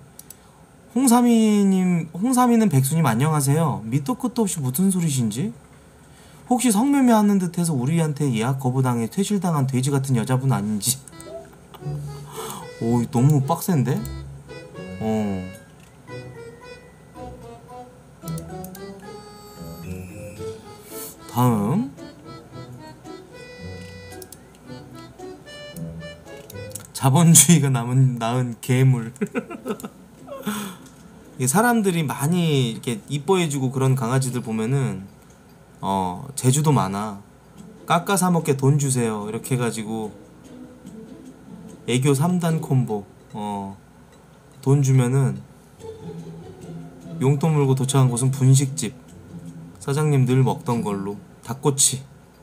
홍삼이는 백수님 안녕하세요. 밑도 끝도 없이 무슨 소리신지? 혹시 성매매 하는 듯해서 우리한테 예약 거부당해 퇴실당한 돼지 같은 여자분 아닌지? 오, 너무 빡센데? 다음 자본주의가 낳은 괴물. 이 사람들이 많이 이렇게 이뻐해주고 그런 강아지들 보면은 제주도 많아. 깎아 사 먹게 돈 주세요 이렇게 해가지고 애교 3단 콤보. 돈 주면은 용돈 물고 도착한 곳은 분식집. 사장님 늘 먹던 걸로 닭꼬치.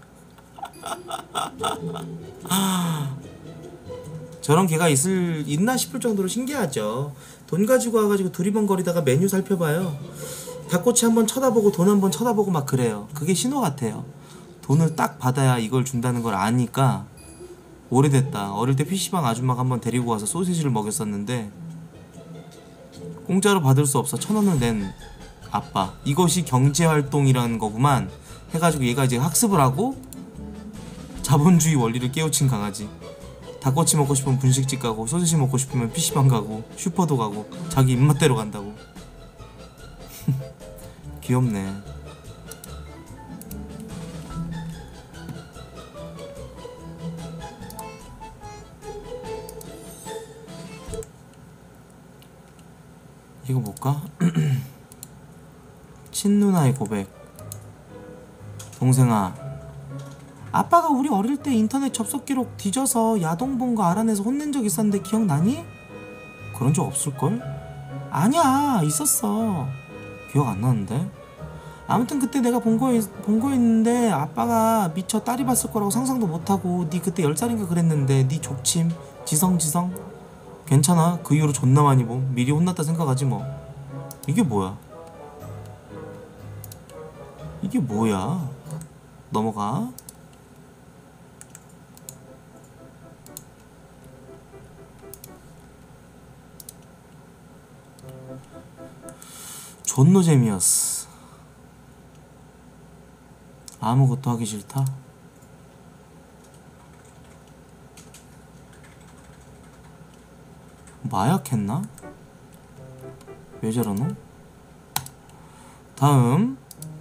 저런 개가 있나 싶을 정도로 신기하죠. 돈 가지고 와가지고 두리번거리다가 메뉴 살펴봐요. 닭꼬치 한번 쳐다보고 돈 한번 쳐다보고 막 그래요. 그게 신호 같아요. 돈을 딱 받아야 이걸 준다는 걸 아니까. 오래됐다. 어릴 때 PC방 아줌마가 한번 데리고 와서 소시지를 먹였었는데 공짜로 받을 수 없어 1,000원을 낸 아빠. 이것이 경제활동이라는 거구만 해가지고 얘가 이제 학습을 하고 자본주의 원리를 깨우친 강아지. 닭꼬치 먹고 싶으면 분식집 가고 소시지 먹고 싶으면 PC방 가고 슈퍼도 가고 자기 입맛대로 간다고. 귀엽네. 이거 볼까? 친누나의 고백. 동생아, 아빠가 우리 어릴 때 인터넷 접속 기록 뒤져서 야동 본 거 알아내서 혼낸 적 있었는데 기억나니? 그런 적 없을걸? 아니야, 있었어. 기억 안 나는데? 아무튼 그때 내가 본 거였는데 아빠가 미처 딸이 봤을 거라고 상상도 못하고 니 그때 10살인가 그랬는데 니 족침 지성 괜찮아. 그 이후로 존나 많이 봄. 미리 혼났다 생각하지 뭐. 이게 뭐야? 이게 뭐야? 넘어가. 존노잼이었어. 아무것도 하기 싫다. 마약했나? 왜 저러노? 다음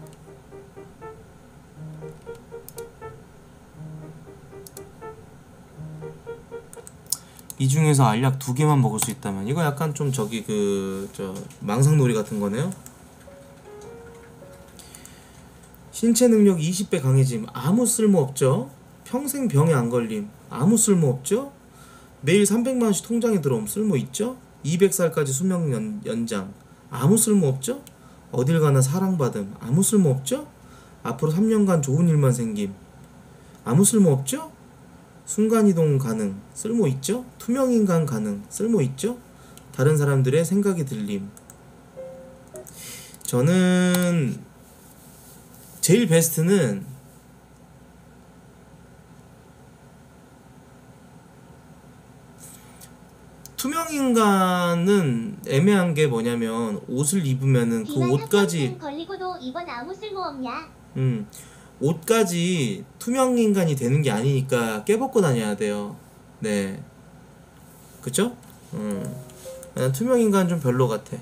이 중에서 알약 2개만 먹을 수 있다면 이거 약간 좀 저기 망상놀이 같은 거네요. 신체 능력 20배 강해짐 아무 쓸모 없죠. 평생 병에 안 걸림 아무 쓸모 없죠. 매일 300만원씩 통장에 들어옴 쓸모 있죠. 200살까지 수명 연장 아무 쓸모 없죠. 어딜 가나 사랑받음 아무 쓸모 없죠. 앞으로 3년간 좋은 일만 생김 아무 쓸모 없죠. 순간이동 가능 쓸모 있죠. 투명인간 가능 쓸모 있죠. 다른 사람들의 생각이 들림. 저는 제일 베스트는 투명인간은 애매한 게 뭐냐면 옷을 입으면은 그 옷까지 걸리고도 이건 아무 쓸모 없냐? 옷까지 투명인간이 되는 게 아니니까 깨벗고 다녀야 돼요. 네, 그쵸? 난 투명인간 좀 별로 같아.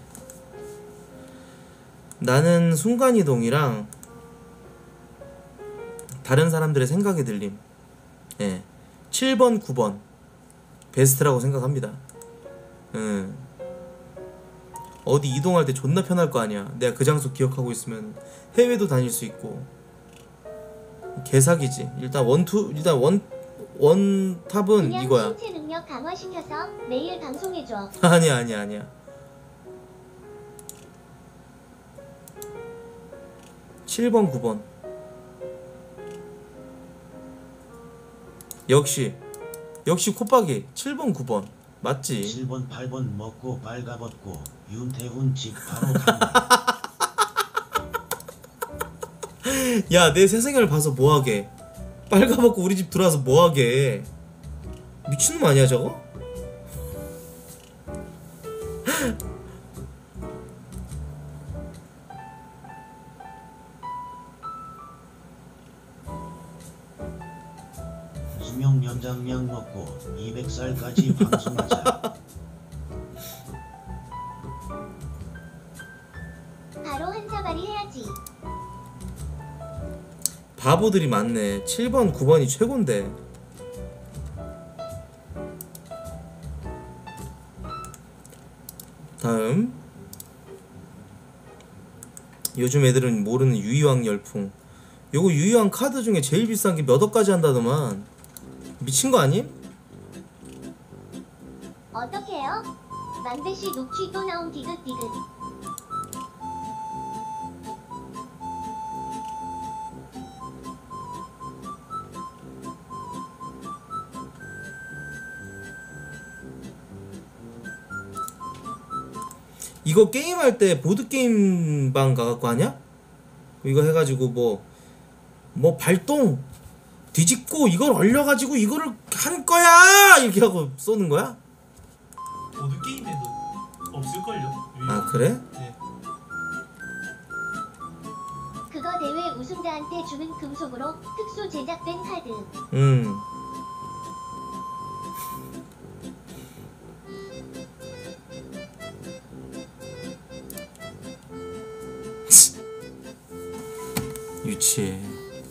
나는 순간이동이랑 다른 사람들의 생각이 들림. 예, 7번, 9번 베스트라고 생각합니다. 어디 이동할 때 존나 편할 거 아니야. 내가 그 장소 기억하고 있으면 해외도 다닐 수 있고 개사기지. 일단 원탑은 그냥 이거야. 신체 능력 강화시켜서 매일 방송해줘. 아니야. 7번, 9번. 역시 콧박이 7번, 9번 맞지? 7번 8번 먹고 발가벗고 윤태훈 집 바로 간다. 야, 내 세상을 봐서 뭐하게? 빨가벗고 우리 집 들어와서 뭐하게? 미친놈 아니야 저거? 수명 연장약 먹고 200살까지 방송하자. 바로 한사발이 해야지. 바보들이 많네. 7번, 9번이 최곤데. 다음 요즘 애들은 모르는 유희왕 열풍. 요거 유희왕 카드 중에 제일 비싼 게 몇 억까지 한다더만. 미친 거 아님? 어떡해요? 만배씨 녹취 또 나온 디귿. 이거 게임할 때 보드게임방 가갖고 하냐? 이거 해가지고 뭐 발동 뒤집고 이걸 얼려가지고 이거를 할 거야! 이렇게 하고 쏘는 거야? 보드게임에도 없을걸요? 아, 그래? 네. 그거 대회 우승자한테 주는 금속으로 특수 제작된 카드. 유치해.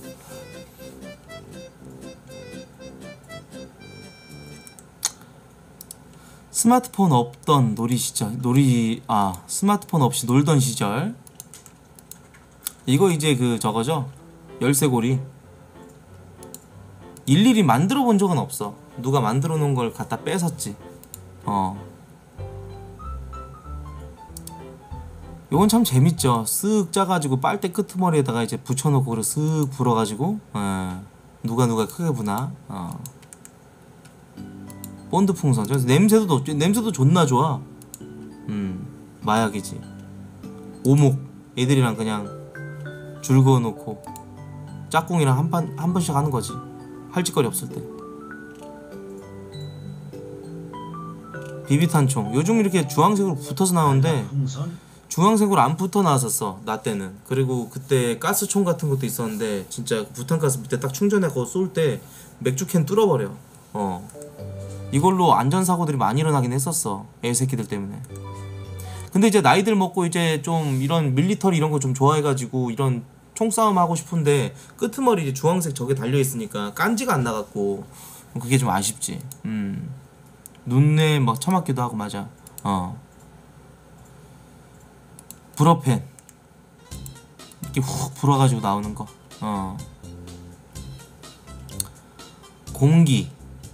스마트폰 없던 스마트폰 없이 놀던 시절. 이거 이제 저거죠? 열쇠고리. 일일이 만들어 본 적은 없어. 누가 만들어 놓은 걸 갖다 뺏었지. 요건 참 재밌죠. 쓱 짜가지고 빨대 끄트머리에다가 이제 붙여놓고 그리고 쓱 불어가지고 누가 크게 부나. 본드 풍선. 그래서 냄새도 존나 좋아. 마약이지. 오목 애들이랑 그냥 줄 그어놓고 짝꿍이랑 한 번씩 하는 거지. 할 짓거리 없을 때. 비비탄총 요즘 이렇게 주황색으로 붙어서 나오는데 풍선? 주황색으로 안 붙어 나왔었어 나 때는. 그리고 그때 가스총 같은 것도 있었는데 진짜 부탄가스 밑에 딱 충전해서 쏠 때 맥주캔 뚫어버려. 이걸로 안전사고들이 많이 일어나긴 했었어 애새끼들 때문에. 근데 이제 나이들 먹고 이제 좀 이런 밀리터리 이런 거 좀 좋아해가지고 이런 총싸움 하고 싶은데 끄트머리 이제 주황색 저게 달려있으니까 깐지가 안 나갔고 그게 좀 아쉽지. 눈에 막 처맞기도 하고. 맞아. 불어펜 이렇게 훅 불어가지고 나오는 거. 공기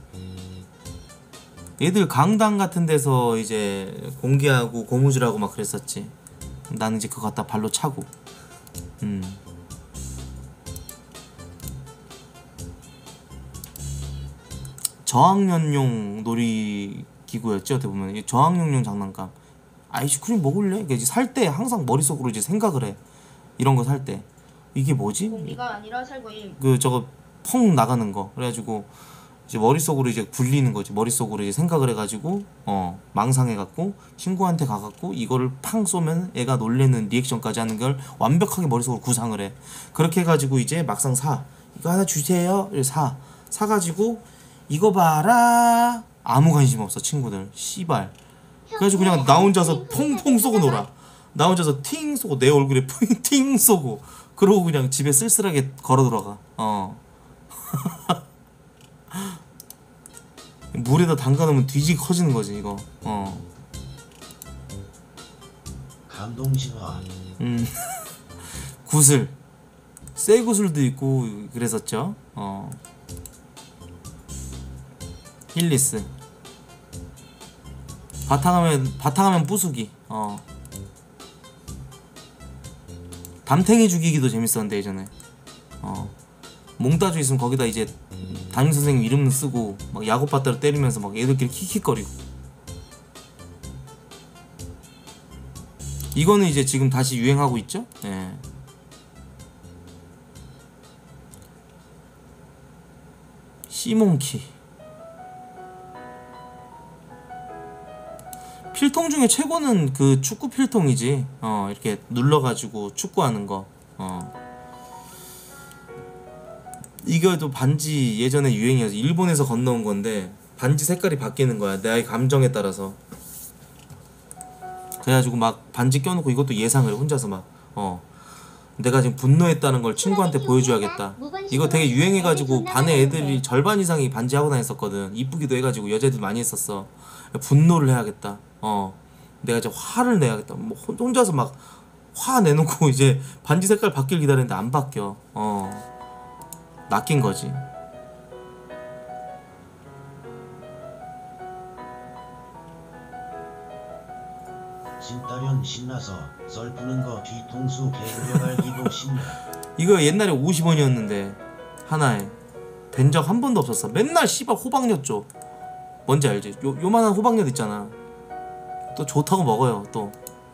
애들 강당 같은 데서 이제 공기하고 고무줄하고 막 그랬었지. 나는 이제 그거 갖다 발로 차고. 저학년용 놀이기구였지 어떻게 보면. 저학년용 장난감. 아이스크림 먹을래? 이게 이제 살 때 항상 머릿속으로 이제 생각을 해. 이런 거 살 때 이게 뭐지? 공기가 아니라 살구임. 그 저거 펑 나가는 거. 그래가지고 이제 머릿속으로 이제 굴리는 거지. 머릿속으로 이제 생각을 해가지고 망상해갖고 친구한테 가갖고 이거를 팡 쏘면 애가 놀래는 리액션까지 하는 걸 완벽하게 머릿속으로 구상을 해. 그렇게 해가지고 이제 막상 사. 이거 하나 주세요. 사가지고 이거 봐라. 아무 관심 없어 친구들. 씨발. 그래가지고 그냥 나 혼자서 퐁퐁 쏘고 놀아. 나 혼자서 팅 쏘고 내 얼굴에 팅 쏘고 그러고 그냥 집에 쓸쓸하게 걸어 들어가. 물에다 담가놓으면 뒤지게 커지는 거지 이거. 감동신화. 구슬 쇠 구슬도 있고 그랬었죠. 힐리스 바탕하면 부수기. 담탱이 죽이기도 재밌었는데 예전에. 몽따주 있으면 거기다 이제 담임선생님 이름 쓰고 막 야구바따로 때리면서 막 애들끼리 킥킥거리고. 이거는 이제 지금 다시 유행하고 있죠. 예. 시몬키. 필통 중에 최고는 그 축구 필통이지. 이렇게 눌러가지고 축구하는 거. 이거도 반지 예전에 유행이었어. 일본에서 건너온 건데 반지 색깔이 바뀌는 거야 내 감정에 따라서. 그래가지고 막 반지 껴놓고 이것도 예상을 혼자서 막 내가 지금 분노했다는 걸 친구한테 보여줘야겠다. 이거 되게 유행해가지고 반의 애들이 절반 이상이 반지 하고 다녔었거든. 이쁘기도 해가지고 여자애들 많이 했었어. 분노를 해야겠다. 내가 이제 화를 내야겠다. 뭐 혼자서 막 화 내놓고 이제 반지 색깔 바뀔 기다리는데 안 바뀌어. 낚인 거지. 신따련 신나서 썰 푸는 거 뒤통수 개구려갈기도 신나. 이거 옛날에 50원이었는데 하나에 된 적 한 번도 없었어. 맨날 씨발 호박엿. 뭔지 알지? 요만한 호박엿 있잖아. 또 좋다고 먹어요 또.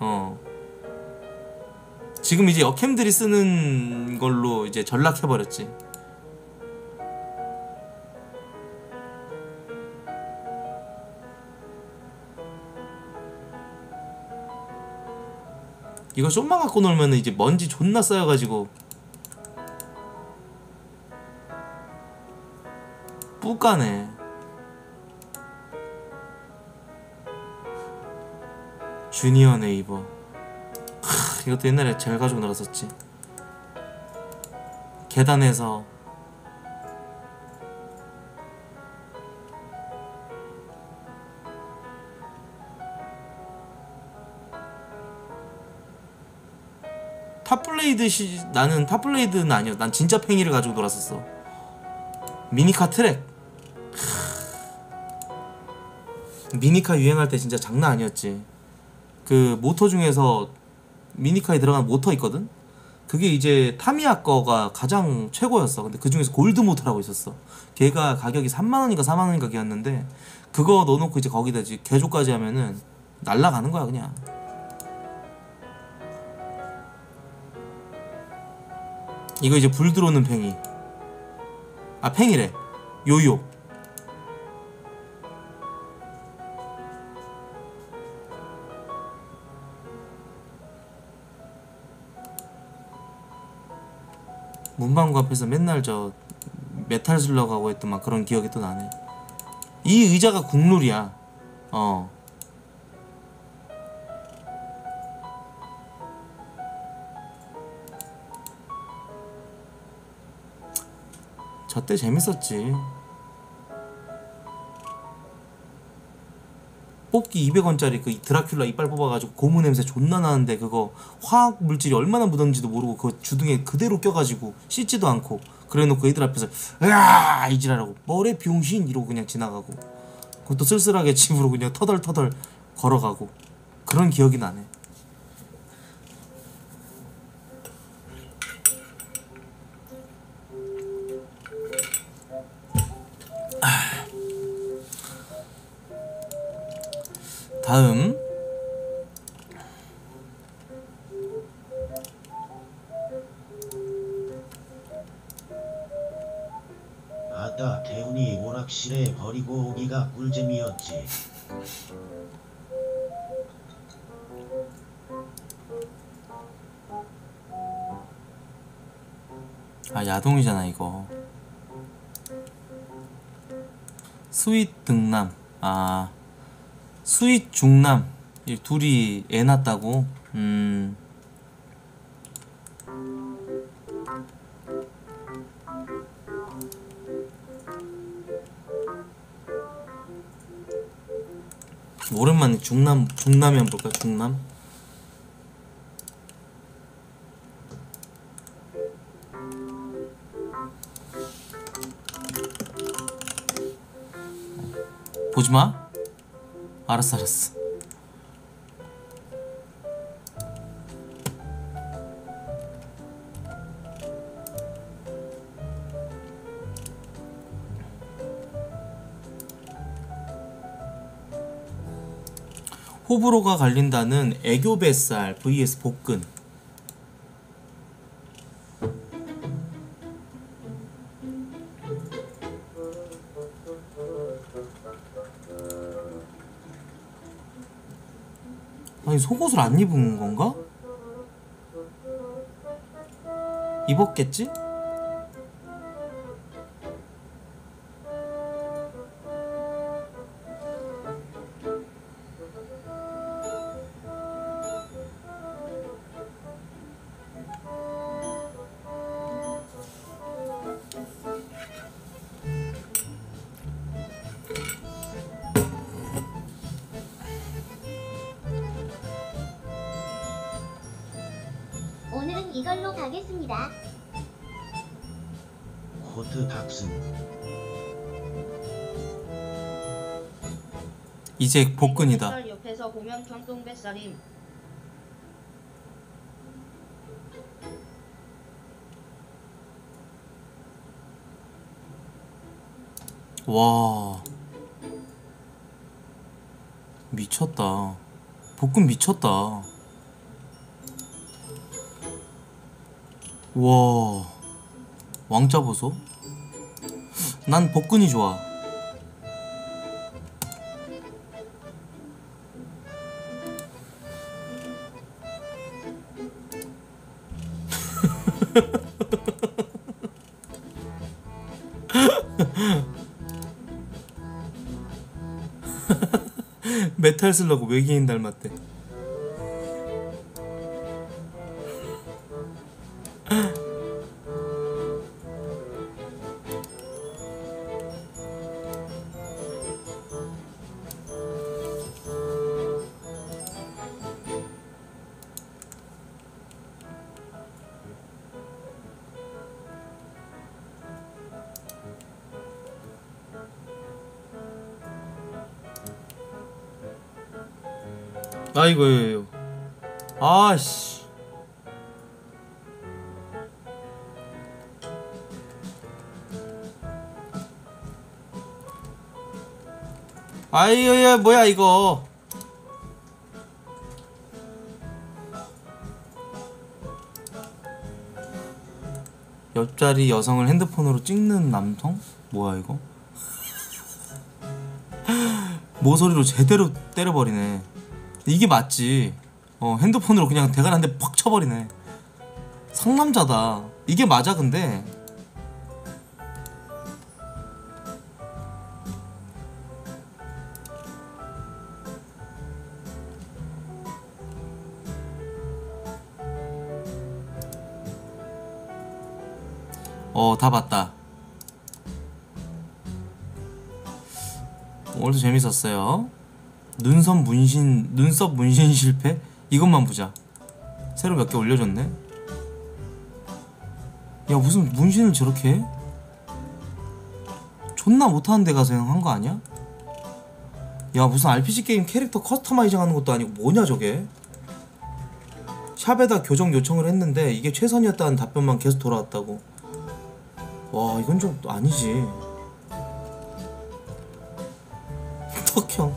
지금 이제 여캠들이 쓰는 걸로 이제 전락해버렸지. 이거 좀만 갖고 놀면 이제 먼지 존나 쌓여가지고 뿌까네. 주니어 네이버. 이것도 옛날에 제가 가지고 놀았었지. 계단에서 탑블레이드 나는 탑블레이드는 아니야. 난 진짜 팽이를 가지고 놀았었어. 미니카 트랙. 미니카 유행할 때 진짜 장난 아니었지. 그 모터 중에서 미니카에 들어간 모터 있거든. 그게 이제 타미야 거가 가장 최고였어. 근데 그 중에서 골드 모터라고 있었어. 걔가 가격이 3만원인가 4만원인가 걔였는데 그거 넣어놓고 이제 거기다 이제 개조까지 하면은 날라가는 거야 그냥. 이거 이제 불 들어오는 팽이. 아 팽이래. 요요. 문방구 앞에서 맨날 저 메탈 슬러그 하고 했던 막 그런 기억이 또 나네. 이 의자가 국룰이야. 저 때 재밌었지. 뽑기 200원짜리 그 드라큘라 이빨 뽑아가지고 고무 냄새 존나 나는데 그거 화학 물질이 얼마나 묻었는지도 모르고 그 주둥이에 그대로 껴가지고 씻지도 않고 그래놓고 애들 앞에서 으아 이지랄하고 뭐래 병신 이러고 그냥 지나가고 그것도 쓸쓸하게 집으로 그냥 터덜터덜 걸어가고 그런 기억이 나네. 다음 아따 태훈이 오락실에 버리고 오기가 꿀잼이었지. 아 야동이잖아 이거. 스윗 등남. 아 스윗 중남. 이 둘이 애 낳았다고? 오랜만에 중남 한번 볼까? 중남? 보지마? 알았어. 호불호가 갈린다는 애교 뱃살 vs 복근. 아니 속옷을 안 입은 건가? 입었겠지? 오늘은 이걸로 가겠습니다. 코트 닥슨. 이제 복근이다. 뱃살 옆에서 보면 경동 뱃살임. 와 미쳤다. 복근 미쳤다. 와 왕자 보소. 난 복근이 좋아. 메탈 슬러그 외계인 닮았대. 아이고 아씨 아이야 뭐야 이거. 옆자리 여성을 핸드폰으로 찍는 남성? 뭐야 이거? 모서리로 제대로 때려버리네. 이게 맞지. 핸드폰으로 그냥 대가리 한 대 팍 쳐버리네. 상남자다. 이게 맞아 근데. 다 봤다. 오늘도 재밌었어요. 눈썹 문신 실패? 이것만 보자. 새로 몇 개 올려줬네. 야 무슨 문신을 저렇게 해? 존나 못하는 데 가서 한 거 아니야? 야 무슨 RPG 게임 캐릭터 커스터마이징 하는 것도 아니고 뭐냐 저게. 샵에다 교정 요청을 했는데 이게 최선이었다는 답변만 계속 돌아왔다고. 와 이건 좀 아니지. 턱형.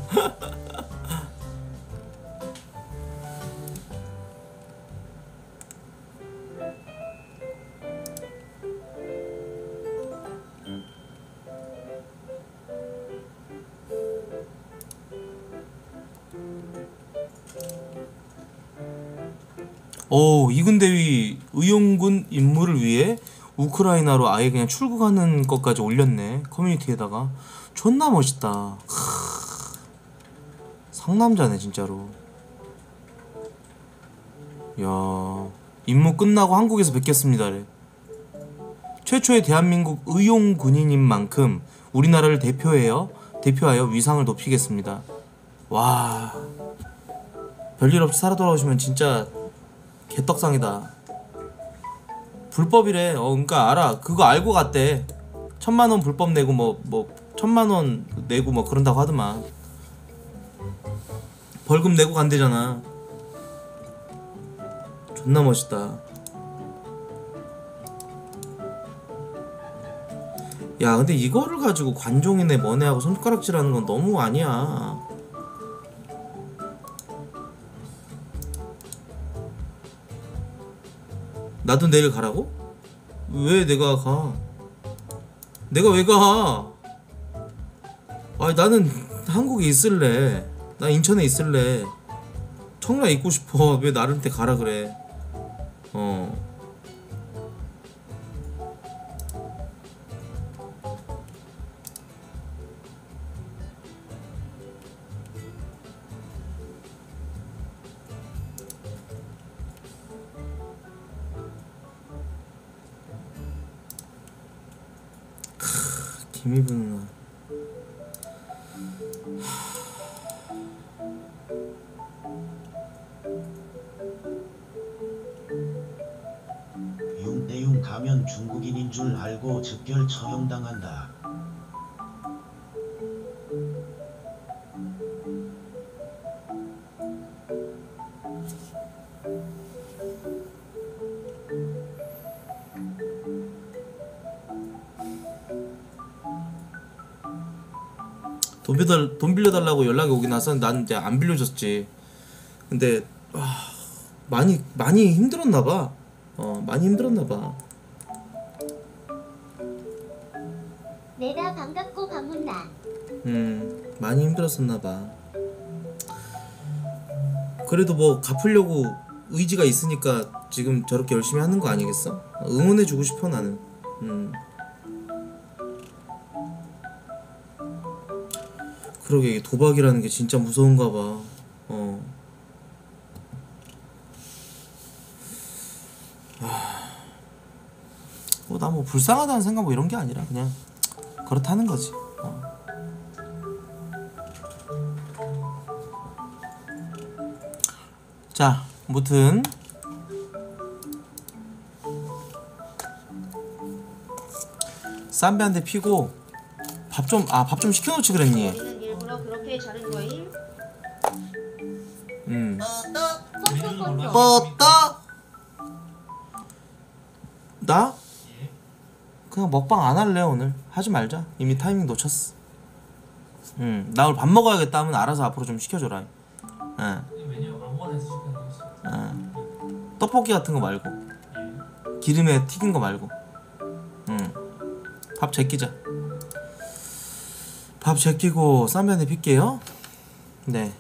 이근대위 의용군 임무를 위해 우크라이나로 아예 그냥 출국하는 것까지 올렸네. 커뮤니티에다가. 존나 멋있다. 상남자네 진짜로. 야 임무 끝나고 한국에서 뵙겠습니다래. 최초의 대한민국 의용 군인인 만큼 우리나라를 대표하여 위상을 높이겠습니다. 와 별일 없이 살아 돌아오시면 진짜 개떡상이다. 불법이래. 그러니까 알아. 그거 알고 갔대. 1000만원 불법 내고 뭐 1000만원 내고 뭐 그런다고 하더만. 벌금 내고 간대잖아. 존나 멋있다. 야 근데 이거를 가지고 관종이네 뭐네 하고 손가락질하는 건 너무 아니야. 나도 내일 가라고? 왜 내가 가? 내가 왜 가? 아니 나는 한국에 있을래. 나 인천에 있을래. 청라 있고 싶어. 왜 나한테 가라 그래. 김희분 누나. 융대융 가면 중국인인 줄 알고 즉결 처형당한다. 돈 빌려달라고 연락이 오긴 왔었는데 난 이제 안 빌려줬지. 근데 많이 힘들었나봐. 많이 힘들었나봐. 내다 반갑고 반문나. 많이 힘들었었나봐. 그래도 뭐 갚으려고 의지가 있으니까 지금 저렇게 열심히 하는 거 아니겠어? 응원해주고 싶어 나는. 그러게 도박이라는 게 진짜 무서운가 봐. 나 뭐 불쌍하다는 생각 뭐 이런 게 아니라 그냥 그렇다는 거지. 자, 아무튼 쌈배 한 대 피고 밥 좀 시켜놓지 그랬니? 일부러 그렇게 자른 거임? 뻗다? 나? 그냥 먹방 안 할래 오늘. 하지 말자. 이미 타이밍 놓쳤어. 나 오늘 밥 먹어야겠다 하면 알아서 앞으로 좀 시켜줘라. 메뉴 아무거나 해서 시키는 거지. 떡볶이 같은 거 말고 예. 기름에 튀긴 거 말고. 밥 제끼자. 밥 제끼고 쌈면에 빚게요. 네.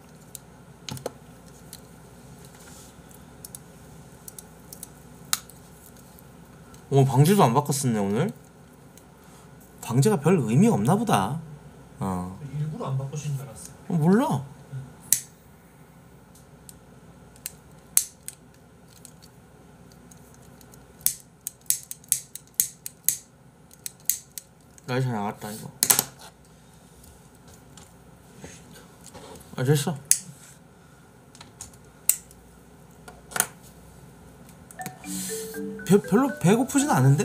오늘 방제도 안 바꿨었네 오늘. 방제가 별 의미가 없나 보다. 일부러 안 바꾸신 줄 알았어. 몰라. 날씨 나갔다 이거. 됐어. 별로 배고프진 않은데?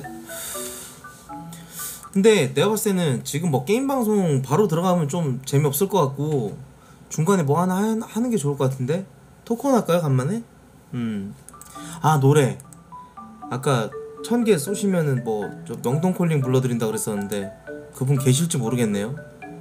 근데 내가 봤을 때는 지금 뭐 게임 방송 바로 들어가면 좀 재미없을 것 같고 중간에 뭐 하나 하는 게 좋을 것 같은데? 토크온 할까요 간만에? 아 노래 아까 1000개 쏘시면은 뭐 저 명동콜링 불러드린다 그랬었는데 그분 계실지 모르겠네요.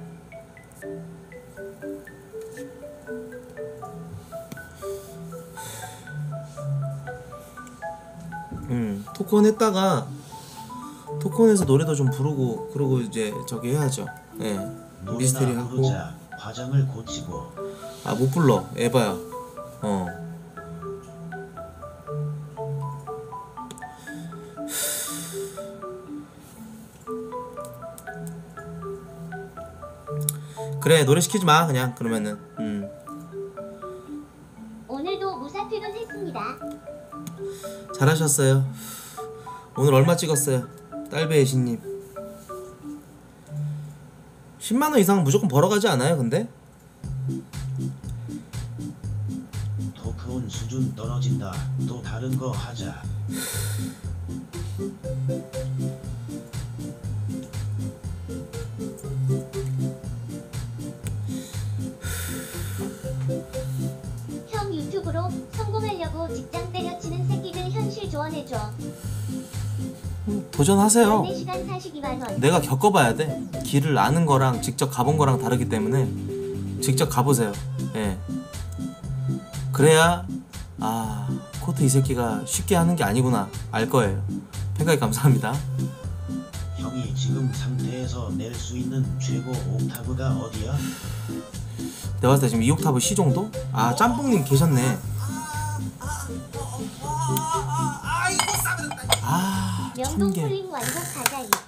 토크온 했다가 토크온에서 노래도 좀 부르고 그러고 이제 저기 해야죠. 예. 미스테리 노래나 하고. 부르자. 화장을 고치고. 아 못 불러 에바야. 그래 노래 시키지 마 그냥 그러면은. 오늘도 무사 퇴근했습니다. 잘하셨어요. 오늘 얼마 찍었어요? 딸배 신님 10만원 이상 무조건 벌어가지 않아요 근데? 토크온 수준 떨어진다. 또 다른 거 하자. 형 유튜브로 성공하려고 직장 때려치는 새끼들 현실 조언해줘. 도전하세요. 14시간 42만원. 내가 겪어봐야 돼. 길을 아는 거랑 직접 가본 거랑 다르기 때문에 직접 가보세요. 예. 그래야 아 코트 이 새끼가 쉽게 하는 게 아니구나 알 거예요. 팬가입 감사합니다. 형이 지금 상태에서 낼 수 있는 최고 옥타브가 어디야? 내가 봤을 때 지금 2옥타브 C 정도? 아 짬뽕님 계셨네. 아 1000개. 명동콜링 완곡 가자이.